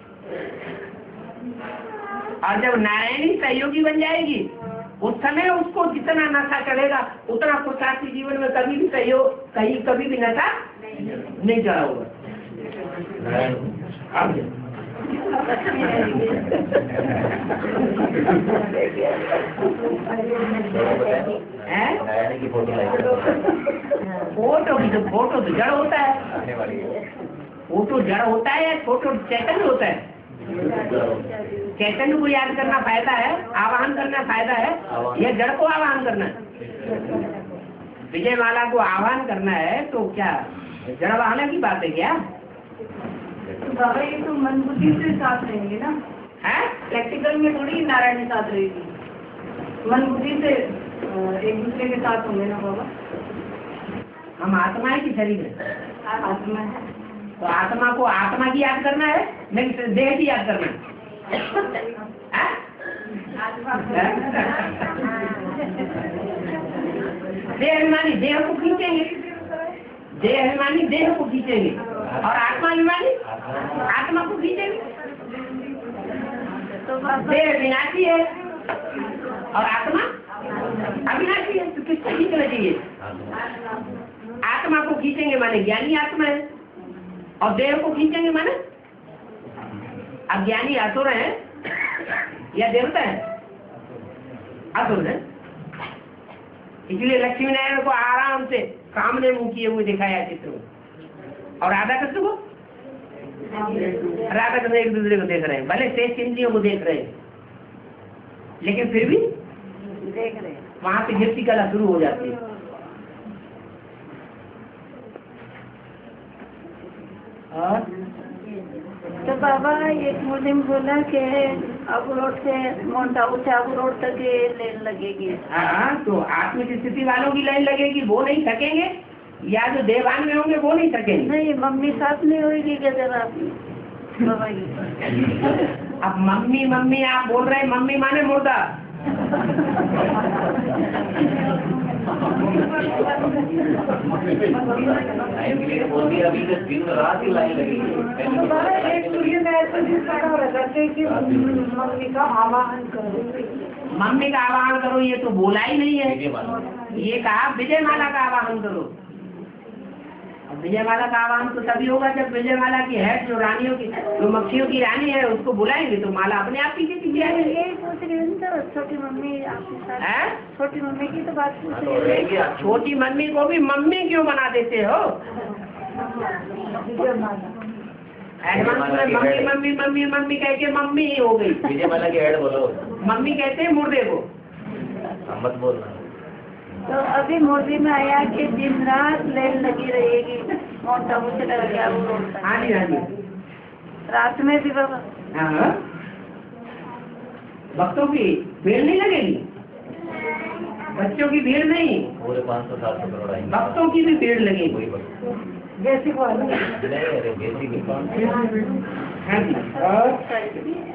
और जब नारायणी सहयोगी बन जाएगी उस समय उसको जितना नशा चढ़ेगा उतना पुरुषार्थी जीवन में कभी भी सहयोग कहीं कभी भी नशा नहीं चढ़ा होगा। नारायण की फोटो लाइक फोटो की तो फोटो तो जड़ होता है, आने वाली है। फोटो जड़ होता है या फोटो चैतन्य होता है? चैतन्य को याद करना फायदा है, आवाहन करना फायदा है, या जड़ को आवाहन करना है? विजय माला को आह्वान करना है तो क्या जड़ वाहना की बात है क्या? तो बाबा ये तो मन बुद्धि से साथ रहेंगे ना, है प्रैक्टिकल में थोड़ी नारायण के साथ रहेगी, मन बुद्धि से एक दूसरे के साथ होंगे ना बाबा। हम आत्मा है कि शरीर है? आत्मा है। तो आत्मा को आत्मा की याद करना है, नहीं देह की याद करना है? देह अभिमानी देह को खींचेंगे, देह अभिमानी देह को खींचेंगे, और आत्मा अभिमानी आत्मा को खींचेंगे। देह विनाशी है और आत्मा अविनाशी है, तो किसको खींचना चाहिए? आत्मा को खींचेंगे माने ज्ञानी आत्मा है, और देह को खींचेंगे माने अज्ञानी असुर है या देवता है? असुर है। इसलिए लक्ष्मी नारायण को आराम से सामने मुंह किए हुए दिखाया चित्र में, और राधा कृष्ण को राधा कृष्ण एक दूसरे को देख रहे हैं, भले शेष इंद्रियों को देख रहे हैं, लेकिन फिर भी देख रहे हैं। वहां से गिरती कला शुरू हो जाती है। और तो बाबा एक मुस्लिम बोला कि अब रोड से माउंट आबू से आबू रोड तक ये लेन लगेगी। हाँ, तो आत्मिक स्थिति वालों की लाइन लगेगी, वो नहीं थकेंगे, या जो देवान में होंगे वो नहीं थकेंगे। नहीं, मम्मी साथ नहीं होगी क्या जरा बाबा की? अब मम्मी मम्मी आप बोल रहे हैं, मम्मी माने मुर्दा। बोलती अभी तो दिन रात ही लाइन लगी मम्मी का आवाहन करो, मम्मी का आवाहन करो, ये तो बोला ही नहीं है, ये कहा विजय माला का आवाहन करो। अब विजय माला का आवाहन तो तभी होगा जब विजय माला की हेड जो रानियों की जो मक्खियों की रानी है उसको बुलाएंगे तो माला अपने आप पीछे पीछे आएगी। यही पूछ रही हूँ तो छोटी मम्मी आपके साथ है? छोटी मम्मी की तो बात पूछ रही हूँ। छोटी मम्मी को भी मम्मी क्यों बना देते हो? एडवांस में मम्मी मम्मी मम्मी मम्मी कह के मम्मी ही हो गई। विजय माला की हेड बोलो, मम्मी कहते हैं मुर्दे को। मत बोलना। तो अभी मोदी में आया कि दिन रात लेन लगी रहेगी माउंट आबू से लग गया वो रोड तक। हाँ जी हाँ जी, रात में भी बाबा। हाँ, भक्तों की भीड़ नहीं लगेगी, बच्चों की भीड़ नहीं, पूरे पाँच सौ सात सौ करोड़ आएंगे, भक्तों की भी भीड़ लगेगी। कोई बात जैसी को नहीं। अरे बेसिक भी कौन? हाँ जी। और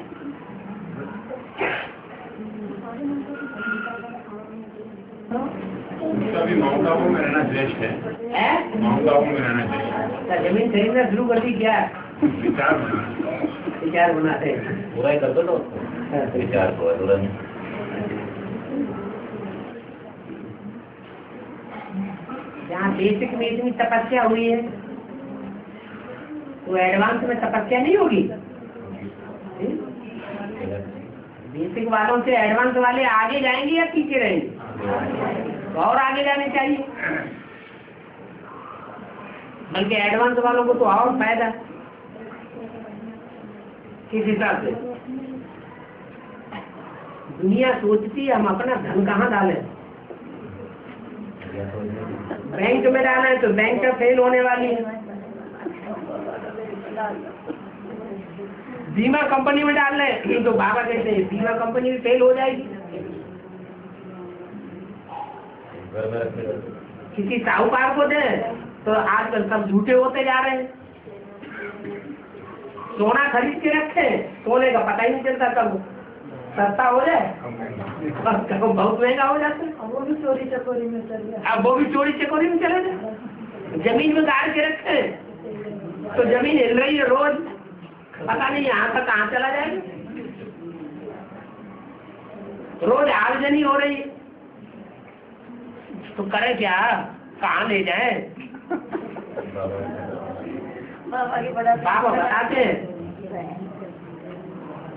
अभी माउंट आबू में रहना श्रेष्ठ है, है? माउंट आबू में रहना चाहिए। जमीन खरीदना शुरू कर दी क्या? विचार बनाना, विचार बनाते पूरा ही कर दो ना उसको, विचार को अधूरा नहीं। जहाँ बेसिक में इतनी तपस्या हुई है तो एडवांस में तपस्या नहीं होगी। बेसिक वालों से एडवांस वाले आगे जाएंगे या पीछे रहेंगे? और आगे जाने चाहिए, बल्कि एडवांस वालों को तो और फायदा। किस हिसाब से दुनिया सोचती है हम अपना धन कहाँ डालें? बैंक में डालना है तो बैंक का फेल होने वाली है, बीमा कंपनी में डाल रहे तो बाबा कहते हैं बीमा कंपनी भी फेल हो जाएगी। किसी साहूकार को दे तो आजकल सब झूठे होते जा रहे हैं। सोना खरीद के रखे, सोने का पता ही नहीं चलता कब सस्ता हो जाए और कब बहुत महंगा हो जाता है। वो भी चोरी चकोरी में चल गया। अब वो भी चोरी चकोरी में चले जाए। जमीन में गाड़ के रखे तो जमीन हिल रही है रोज, पता नहीं यहाँ तक कहाँ चला जाएगा। रोज आगजनी हो रही है तो करे क्या, कहाँ ले जाए? बाबा की बड़ा बाबा बताते हैं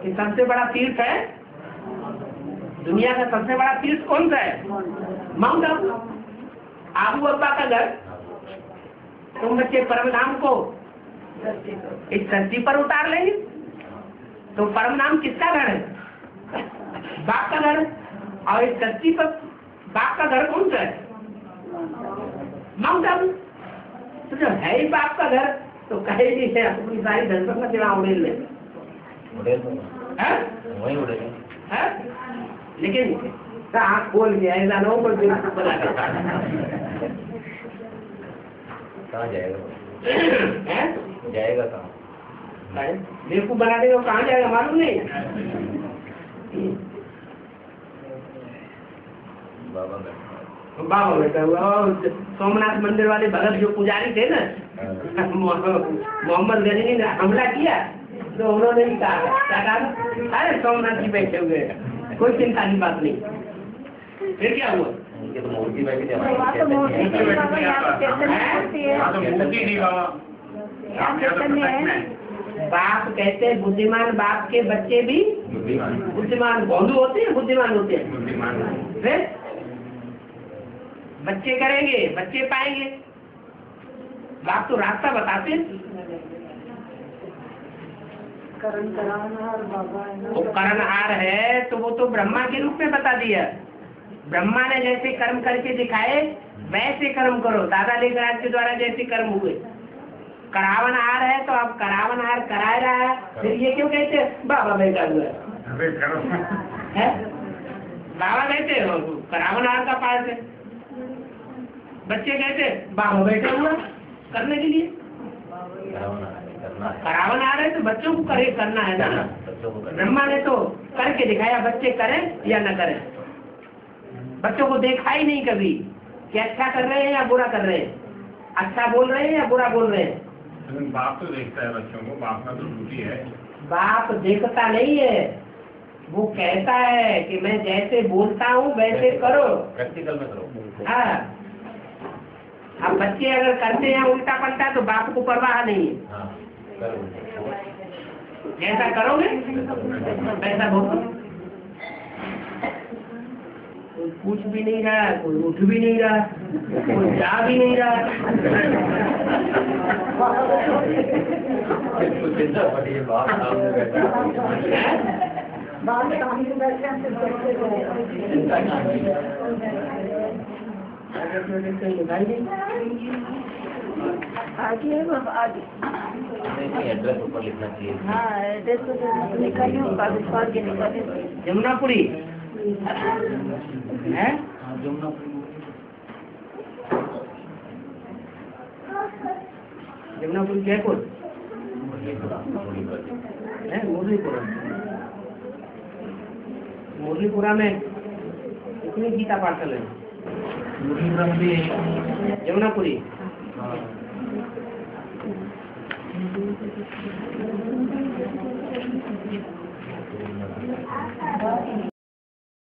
कि सबसे बड़ा तीर्थ है, दुनिया का सबसे बड़ा तीर्थ कौन सा है? माउंट आबू। आबू अब्बा का घर। तुम बच्चे परम नाम को इस धरती पर उतार लेंगे तो परम नाम किसका घर है? बाप का घर। और इस धरती पर बाप का घर कौन सा है? माउंट आबू। तो जो है ही बाप का घर तो कहे नहीं है अपनी सारी धन में चला उड़ेल ले वही उड़ेगा है? लेकिन आँख खोल के ऐसा ना हो पर कहाँ जाएगा? जाएगा कहाँ? बेवकूफ बना देगा कहाँ जाएगा मालूम नहीं। बाबा बाबा बेटा वो सोमनाथ मंदिर वाले भगत जो पुजारी थे ना, मोहम्मद गनी ने हमला किया तो उन्होंने भी कहा क्या कहा? अरे सोमनाथ जी बैठे हुए हैं, कोई चिंता की बात नहीं। फिर क्या हुआ? उनके तो मूर्ति बैठी बाप कहते हैं बुद्धिमान बाप के बच्चे भी बुद्धिमान भोंदू होते हैं, बुद्धिमान होते हैं। फिर बच्चे करेंगे, बच्चे पाएंगे। बाप तो रास्ता बताते हैं। वो करणहार है तो वो तो ब्रह्मा के रूप में बता दिया। ब्रह्मा ने जैसे कर्म करके दिखाए वैसे कर्म करो। दादा लेखराज के द्वारा जैसे कर्म हुए। करावनहार है तो अब करावनहार करा रहा है, फिर ये क्यों कहते बाबा बैठा हुआ है? बाबा कहते हो करावनहार का पास है, बच्चे कहते बाबा बैठा हुआ करने के लिए। करावनहार है तो बच्चों को करे करना है ना। ब्रह्मा ने तो करके दिखाया, बच्चे करें या न करें। बच्चों को देखा ही नहीं कभी कि अच्छा कर रहे हैं या बुरा कर रहे हैं, अच्छा बोल रहे हैं या बुरा बोल रहे हैं। बाप तो देखता है बच्चों को, बाप का तो ड्यूटी है। बाप देखता नहीं है, वो कहता है कि मैं जैसे बोलता हूँ वैसे करो, प्रैक्टिकल में करो। हाँ, अब बच्चे अगर करते हैं उल्टा पलटा तो बाप को परवाह नहीं है। हाँ, करो। जैसा करोगे वैसा बोलो। कोई पूछ भी नहीं रहा, कोई उठ भी नहीं रहा, कोई जा भी नहीं रहा। आगे है बाबा आगे। एड्रेस ऊपर लिखना चाहिए। हाँ एड्रेस तो निकालिए, कागज फाड़ के निकालिए। जमुनापुरी है? जमुनापुरी जयपुर है। मुरलीपुरा मुरलीपुरा में कितनी गीता पाठशाला है? मुरलीपुरा में भी जमुनापुरी